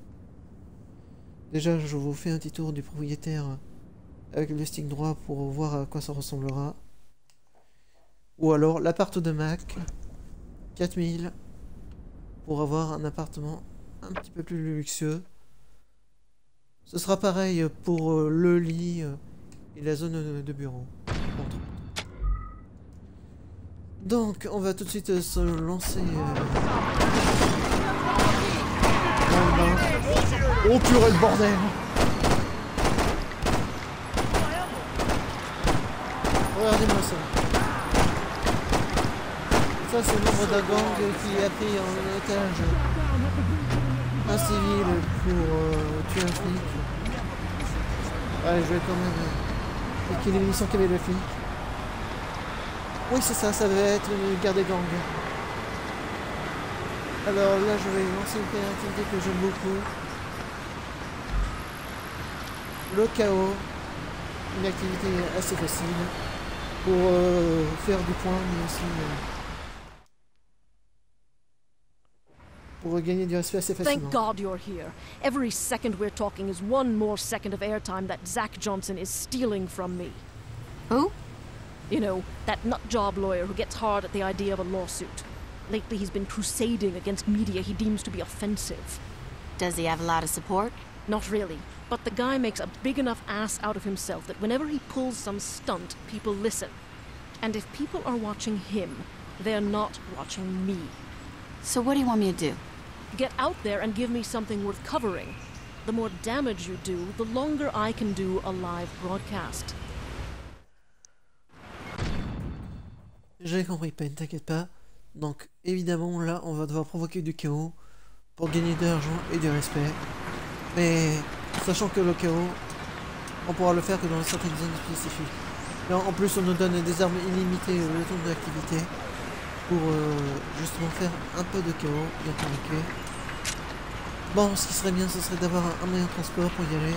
Déjà je vous fais un petit tour du propriétaire avec le stick droit pour voir à quoi ça ressemblera. Ou alors l'appart de Mac, 4000 pour avoir un appartement un petit peu plus luxueux. Ce sera pareil pour le lit et la zone de bureau. Donc on va tout de suite se lancer dans le bain. Oh purée le bordel! Regardez-moi ça. Ça c'est le nombre d'un gang qui a pris en otage un civil pour tuer un flic. Allez, je vais quand même cliquer l'émission qu'il y avait le flic. Oui c'est ça, ça va être une guerre des gangs. Alors là je vais lancer une activité que j'aime beaucoup. Le chaos. Une activité assez facile pour faire du point mais aussi pour gagner du respect assez facilement. Thank God you're here. Every second we're talking is one more second of airtime that Zach Johnson is stealing from me. Who? You know, that nutjob lawyer who gets hard at the idea of a lawsuit. Lately he's been crusading against media he deems to be offensive. Does he have a lot of support? Not really, but the guy makes a big enough ass out of himself that whenever he pulls some stunt, people listen. And if people are watching him, they're not watching me. So what do you want me to do? Get out there and give me something worth covering. The more damage you do, the longer I can do a live broadcast. J'ai compris, Pen, t'inquiète pas. Donc, évidemment, là, on va devoir provoquer du chaos pour gagner de l'argent et du respect. Mais, sachant que le chaos, on pourra le faire que dans certaines zones spécifiques. Là, en plus, on nous donne des armes illimitées le temps de l'activité pour justement faire un peu de chaos et provoquer. Bon, ce qui serait bien, ce serait d'avoir un moyen de transport pour y aller.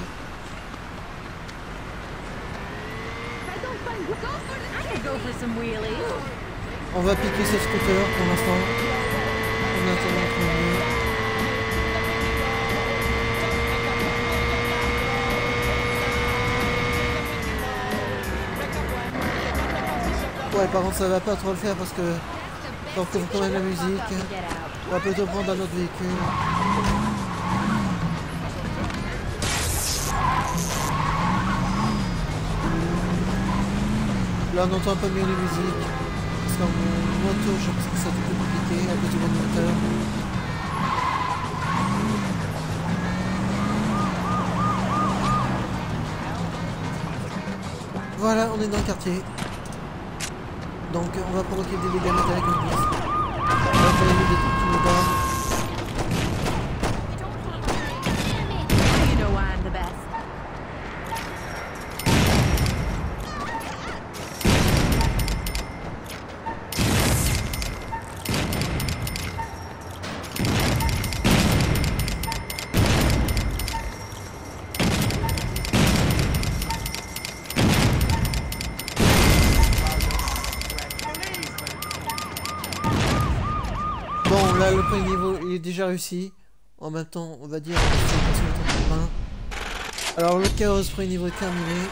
On va piquer ce scooter pour l'instant. En attendant le premier. Ouais, par contre, ça va pas trop le faire parce que quand on quand même la musique, on va plutôt prendre un autre véhicule. Là, on entend un peu mieux les musiques. Parce qu'en moto, je pense que c'est un peu plus compliqué à cause du moteur. Voilà, on est dans le quartier. Donc, on va provoquer des dégâts métalliques en plus. On va faire des trucs qui nous donnent. Bon, là, le premier niveau il est déjà réussi. En même temps, on va dire que c'est un. Alors, le chaos premier niveau est terminé.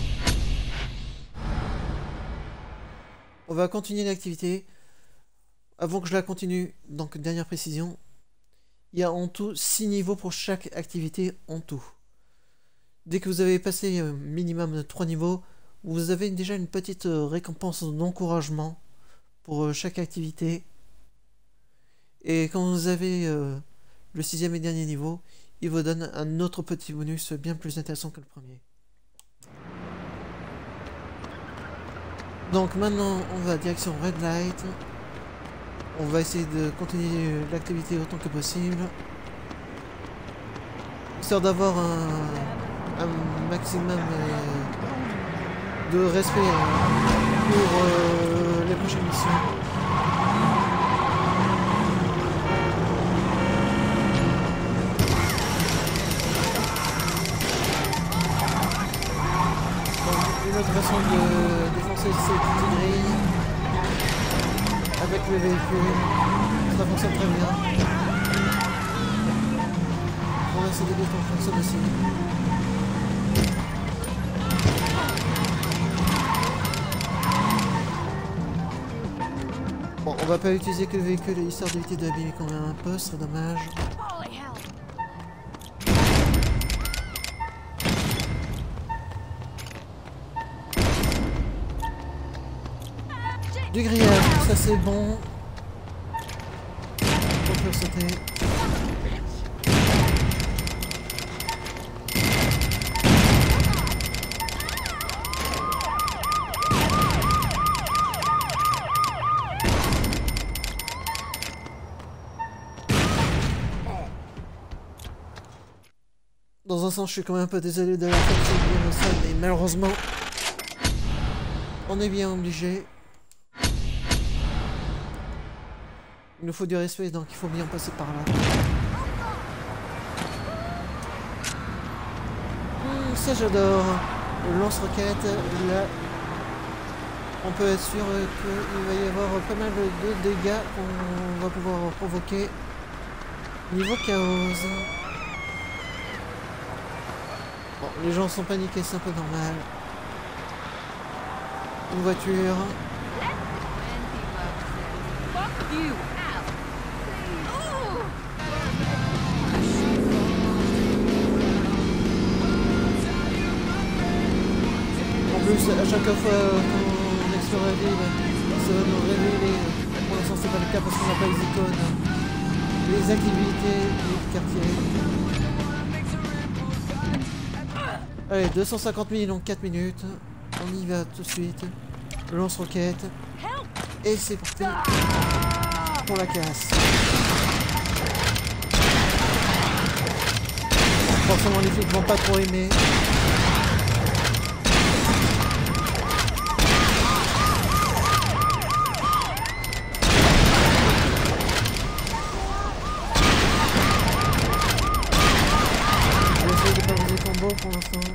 On va continuer l'activité. avant que je la continue, donc dernière précision, il y a en tout 6 niveaux pour chaque activité en tout. Dès que vous avez passé minimum 3 niveaux, vous avez déjà une petite récompense d'encouragement pour chaque activité. Et quand vous avez le 6e et dernier niveau, il vous donne un autre petit bonus bien plus intéressant que le premier. Donc maintenant on va direction Red Light. On va essayer de continuer l'activité autant que possible, histoire d'avoir un maximum de respect pour les prochaines missions. Donc, une autre façon de défoncer ces petites grilles avec le véhicule, ça fonctionne très bien. Pour l'instant, des bétons fonctionnent aussi. Bon, on va pas utiliser que le véhicule histoire d'éviter de l'abîmer quand même un peu, ce serait dommage. Du grillage, ça c'est bon. On peut sauter. Dans un sens, je suis quand même un peu désolé de la faire ça, mais malheureusement, on est bien obligé. Il nous faut du respect, donc il faut bien passer par là. Ça j'adore. Le lance-roquette, là, on peut être sûr qu'il va y avoir pas mal de dégâts qu'on va pouvoir provoquer. Niveau 15. Bon, les gens sont paniqués, c'est un peu normal. Une voiture. En plus, à chaque fois qu'on explore la ville, ça va nous révéler. Pour l'instant, c'est pas le cas parce qu'on n'a pas les icônes, les activités du quartier. Allez, 250 000 en 4 minutes. On y va tout de suite. Le lance-roquette. Et c'est parti pour la casse. Forcément, les flics vont pas trop aimer. On essaye de pas poser combo pour l'instant.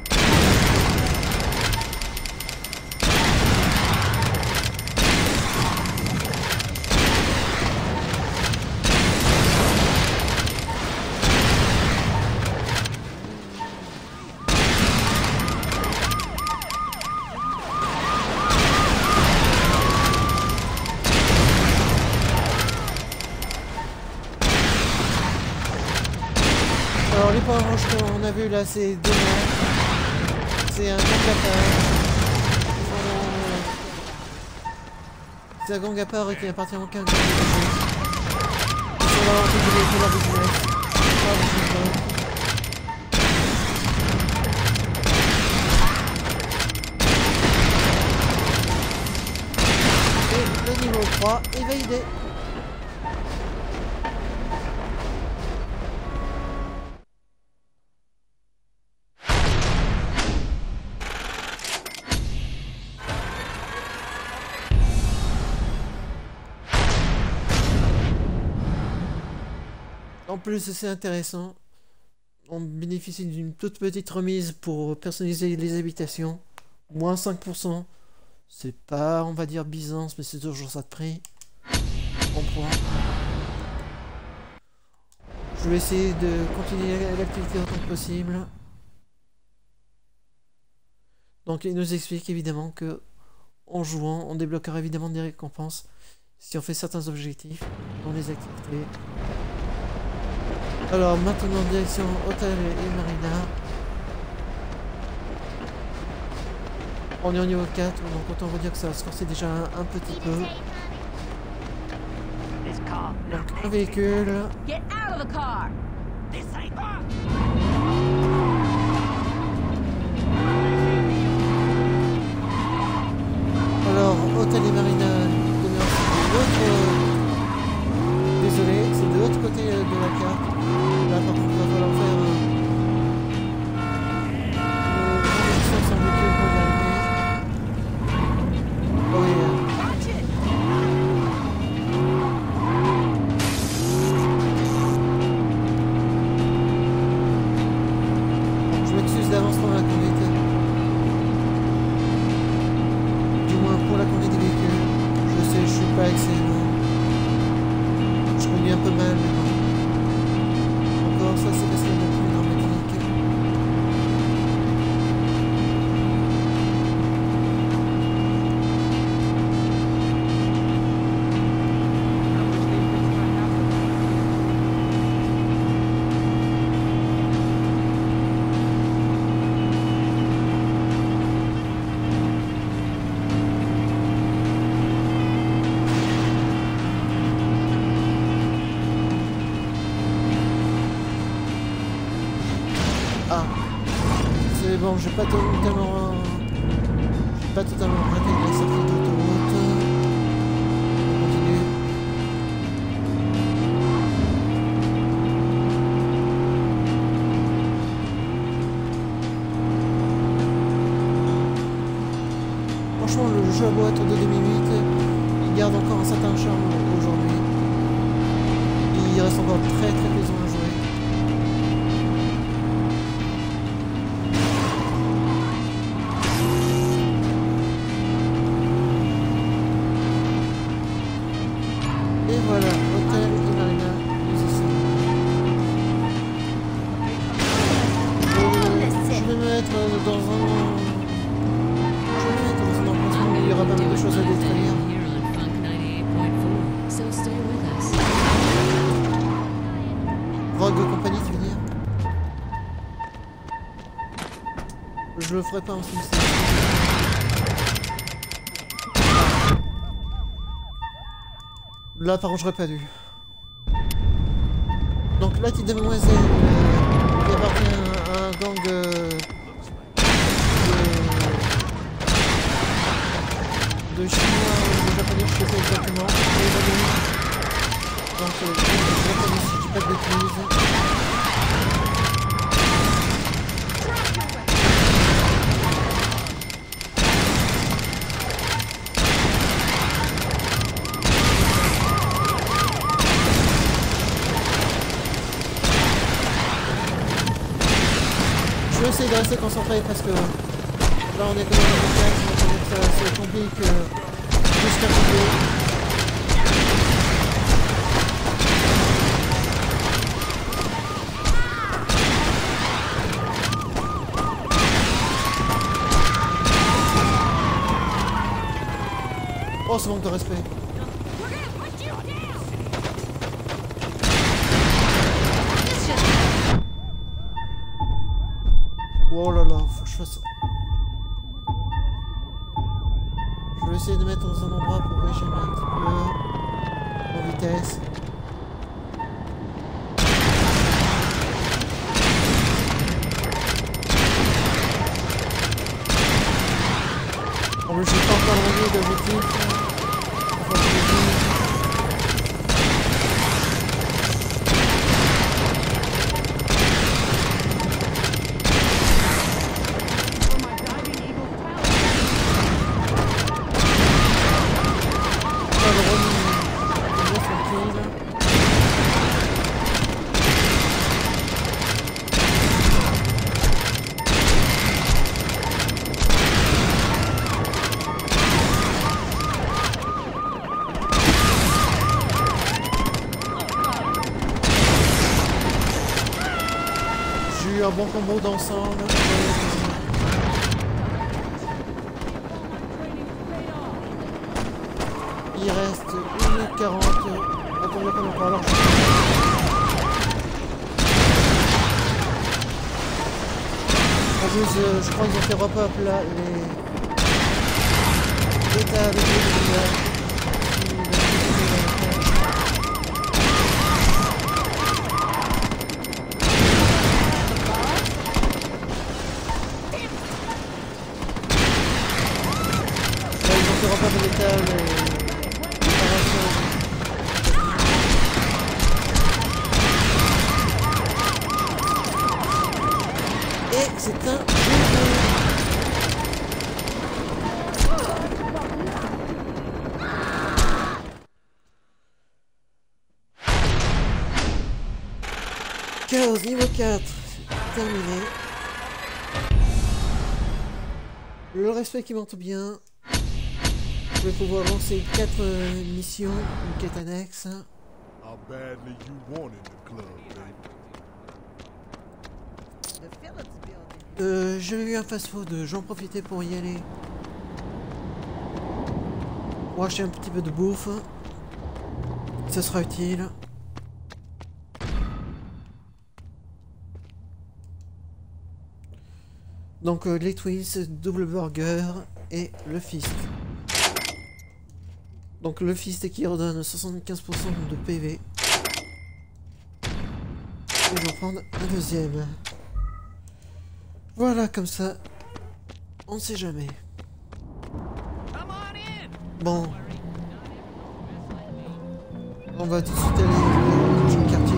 Alors les points rouges qu'on a vu là, c'est deux morts. C'est un gang à part. C'est un gang à part qui appartient à aucun gang. Ils sont là en train de faire leur business. Et le niveau 3 est validé. En plus, c'est intéressant. On bénéficie d'une toute petite remise pour personnaliser les habitations. Moins 5%. C'est pas, on va dire, Byzance, mais c'est toujours ça de prix. On prend. Je vais essayer de continuer l'activité autant que possible. Donc, il nous explique évidemment que en jouant, on débloquera évidemment des récompenses. si on fait certains objectifs dans les activités. Alors maintenant direction hôtel et marina. On est au niveau 4, donc autant vous dire que ça va se forcer déjà un petit peu. Donc un véhicule. Alors hôtel et marina demeure de l'autre. Désolé, c'est de l'autre côté de la carte. Là par contre il va falloir faire une distance en véhicule pour y arriver. Oh oui. Je m'excuse d'avance pour la conduite. Du moins pour la conduite des véhicules. Je sais, je suis pas excellent. Je conduis un peu mal, mais bon. Encore, ça c'est parce qu'il y a plus en mécanique. Bon, j'ai pas totalement raté la sortie d'autoroute. On continue. Franchement, le jeu à boîte de 2008, il garde encore un certain charme aujourd'hui. Il reste encore très plaisant à jouer. Voilà, hôtel et marina, nous y sommes. Je vais me mettre dans un emplacement où il y aura pas mal de choses à détruire. Rogue compagnie, tu veux dire? Je le ferai pas en ce moment. Là, par contre, j'aurais pas dû. Donc, la petite demoiselle qui appartient à un gang de chinois ou de japonais, je sais pas exactement. Donc, japonais, si je dis pas de bêtises. Je vais essayer de rester concentré parce que là on est quand même en casse, donc ça se complique jusqu'à couper. Oh, ce manque de respect. Oh là là, faut que je fasse ça. Je vais essayer de mettre dans un endroit pour régénérer un petit peu en vitesse. En plus, je n'ai pas encore le d'objectif. Un bon combo d'ensemble. Il reste une minutes 40. Attends, là, pas alors. En plus, je crois qu'ils ont fait repop là, les états avec les et c'est un jeu. 15, niveau 4, c'est terminé. Le respect qui monte bien. Je vais pouvoir lancer 4 missions, une quête annexe. J'ai eu un fast-food, j'en profitais pour y aller. Pour acheter un petit peu de bouffe. Ça sera utile. Donc les Twins, double burger et le fist. Donc le fist qui redonne 75% de PV. Et je vais en prendre un deuxième. Voilà, comme ça, on ne sait jamais. Bon. On va tout de suite aller dans le quartier.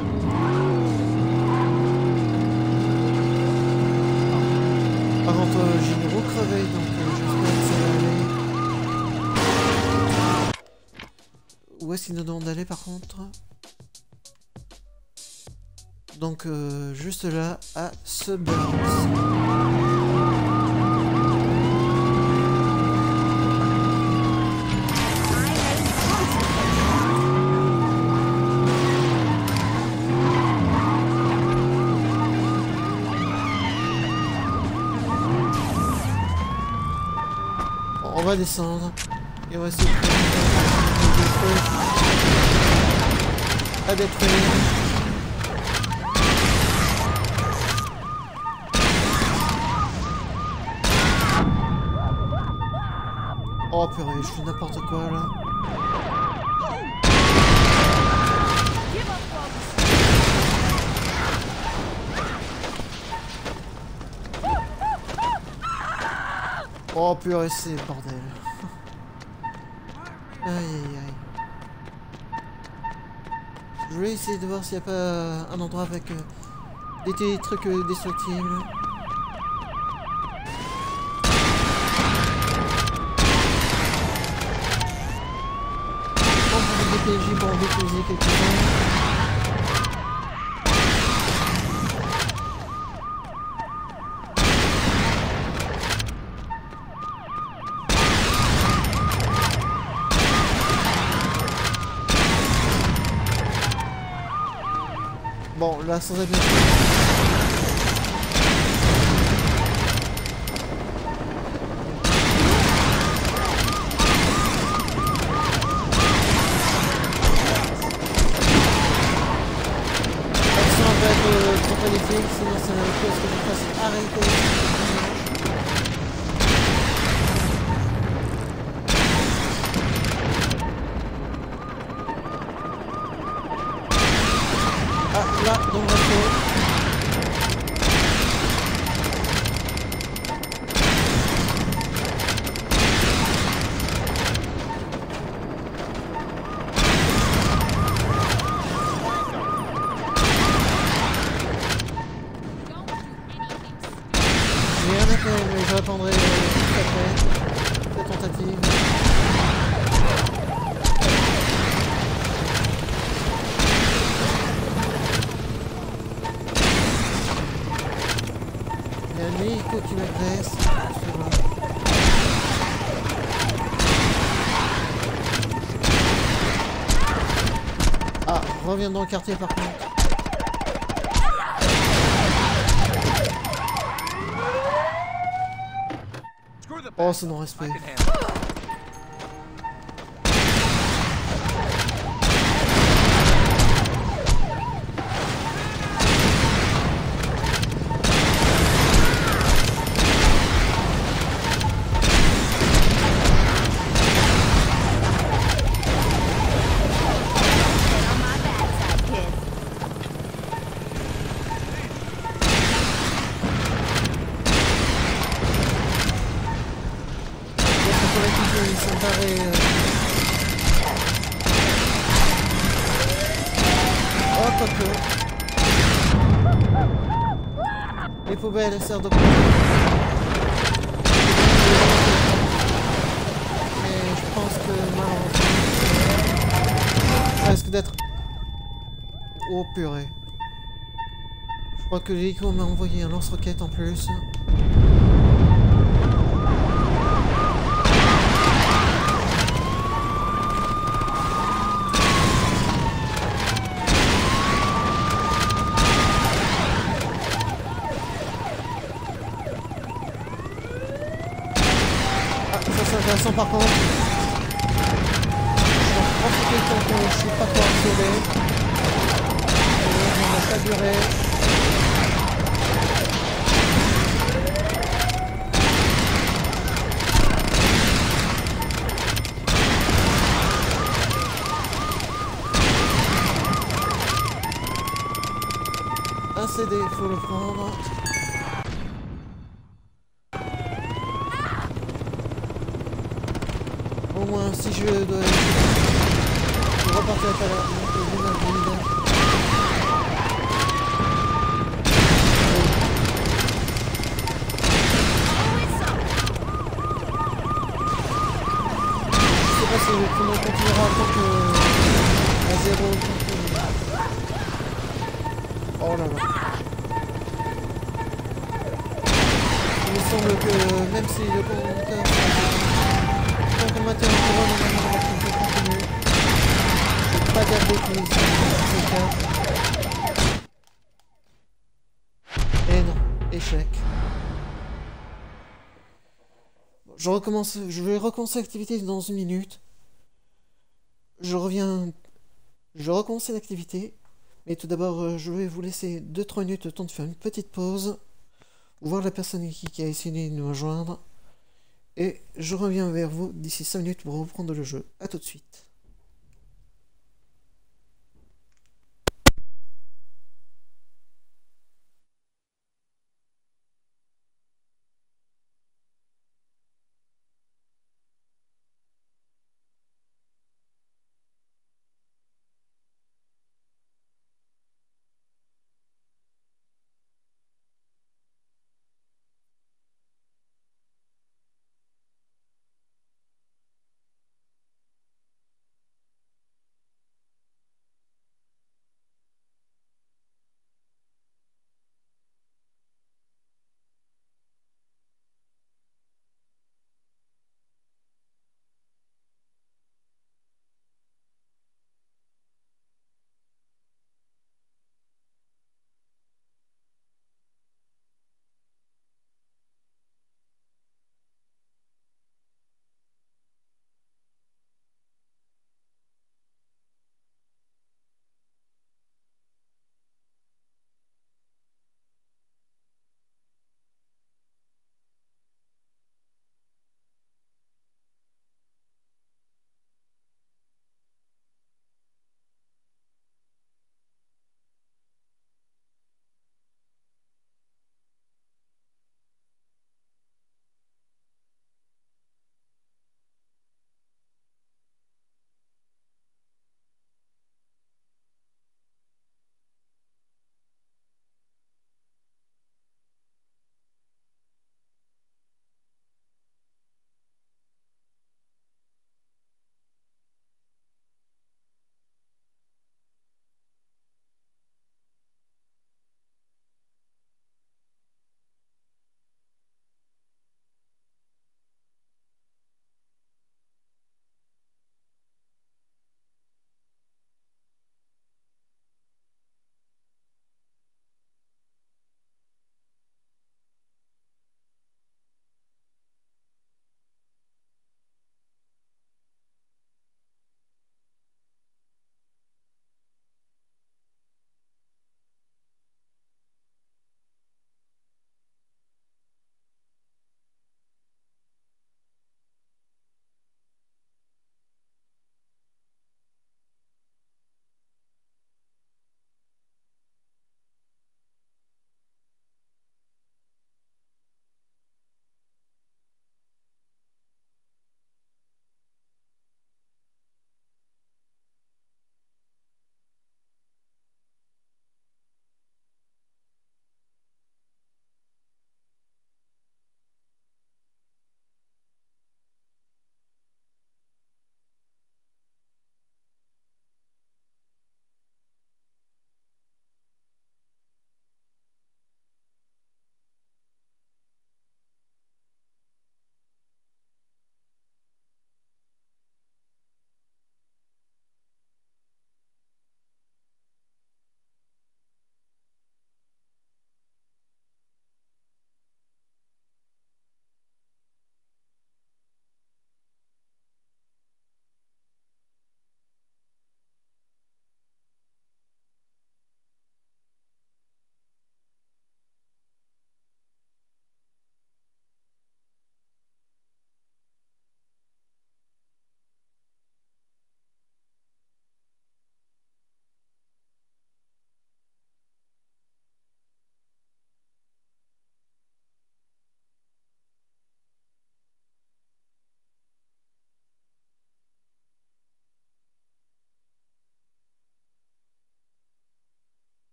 Par contre, j'ai une gros crevé, donc j'espère que ça va aller. Où est-ce qu'il nous demande d'aller par contre? Donc juste là, à Suburbs. Bon, on va descendre et on va essayer de prendre des trucs à détruire. Oh purée, je fais n'importe quoi là. Oh purée, c'est bordel. Aïe aïe aïe. Je vais essayer de voir s'il n'y a pas un endroit avec des trucs destructibles. J'ai pas envie d'utiliser quelques-uns. Bon, là, sans être... sinon c'est un peu ce que je fasse arrêter. Ah là, dans le bateau. Mais je répondrai tout après la tentative. Il y a un hélico qui m'agresse. Ah, reviens dans le quartier par contre. Oh, c'est non-respect. quoique. Les poubelles servent de... Mais je pense que malheureusement, ça risque d'être... Oh purée. Je crois que l'hélico m'a envoyé un lance-roquette en plus. Intéressant par contre. Je vais en profiter tant que je suis pas trop harcelé. On n'a pas duré. Un CD, faut le prendre. Au moins, si je dois repartir à l'heure, je sais pas si on continuera tant que à 0. Oh là là. Il me semble que même si le compteur tant qu'on maintient le couronne, on va continuer. Je ne vais pas garder tous les cas. Et non, échec. Bon, je vais recommencer l'activité dans une minute. Je recommence l'activité. Mais tout d'abord, je vais vous laisser 2-3 minutes le temps de faire une petite pause. Voir la personne qui a essayé de nous rejoindre. Et je reviens vers vous d'ici 5 minutes pour reprendre le jeu. A tout de suite.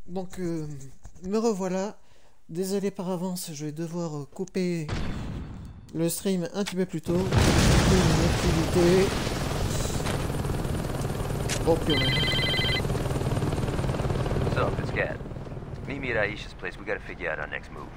Donc, me revoilà. Désolé par avance, je vais devoir couper le stream un petit peu plus tôt. Une activité. Oh purée. What's up? It's Gat. Meet me at Aisha's place. We gotta figure out our next move.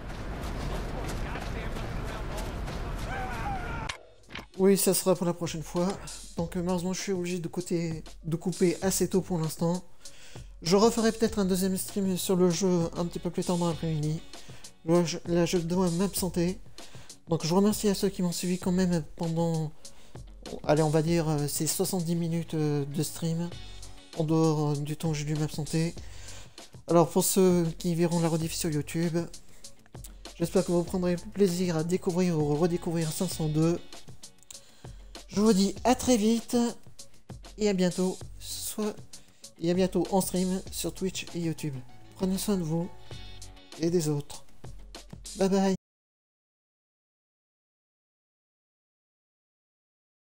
Oui, ça sera pour la prochaine fois. Donc malheureusement, je suis obligé de couper assez tôt pour l'instant. Je referai peut-être un deuxième stream sur le jeu un petit peu plus tard dans l'après-midi. Là, je dois m'absenter. Donc je vous remercie à ceux qui m'ont suivi quand même pendant... Allez, on va dire ces 70 minutes de stream. En dehors du temps où j'ai dû m'absenter. Alors pour ceux qui verront la rediff sur YouTube, j'espère que vous prendrez plaisir à découvrir ou redécouvrir 502. Je vous dis à très vite et à bientôt, en stream sur Twitch et YouTube. Prenez soin de vous et des autres. Bye bye.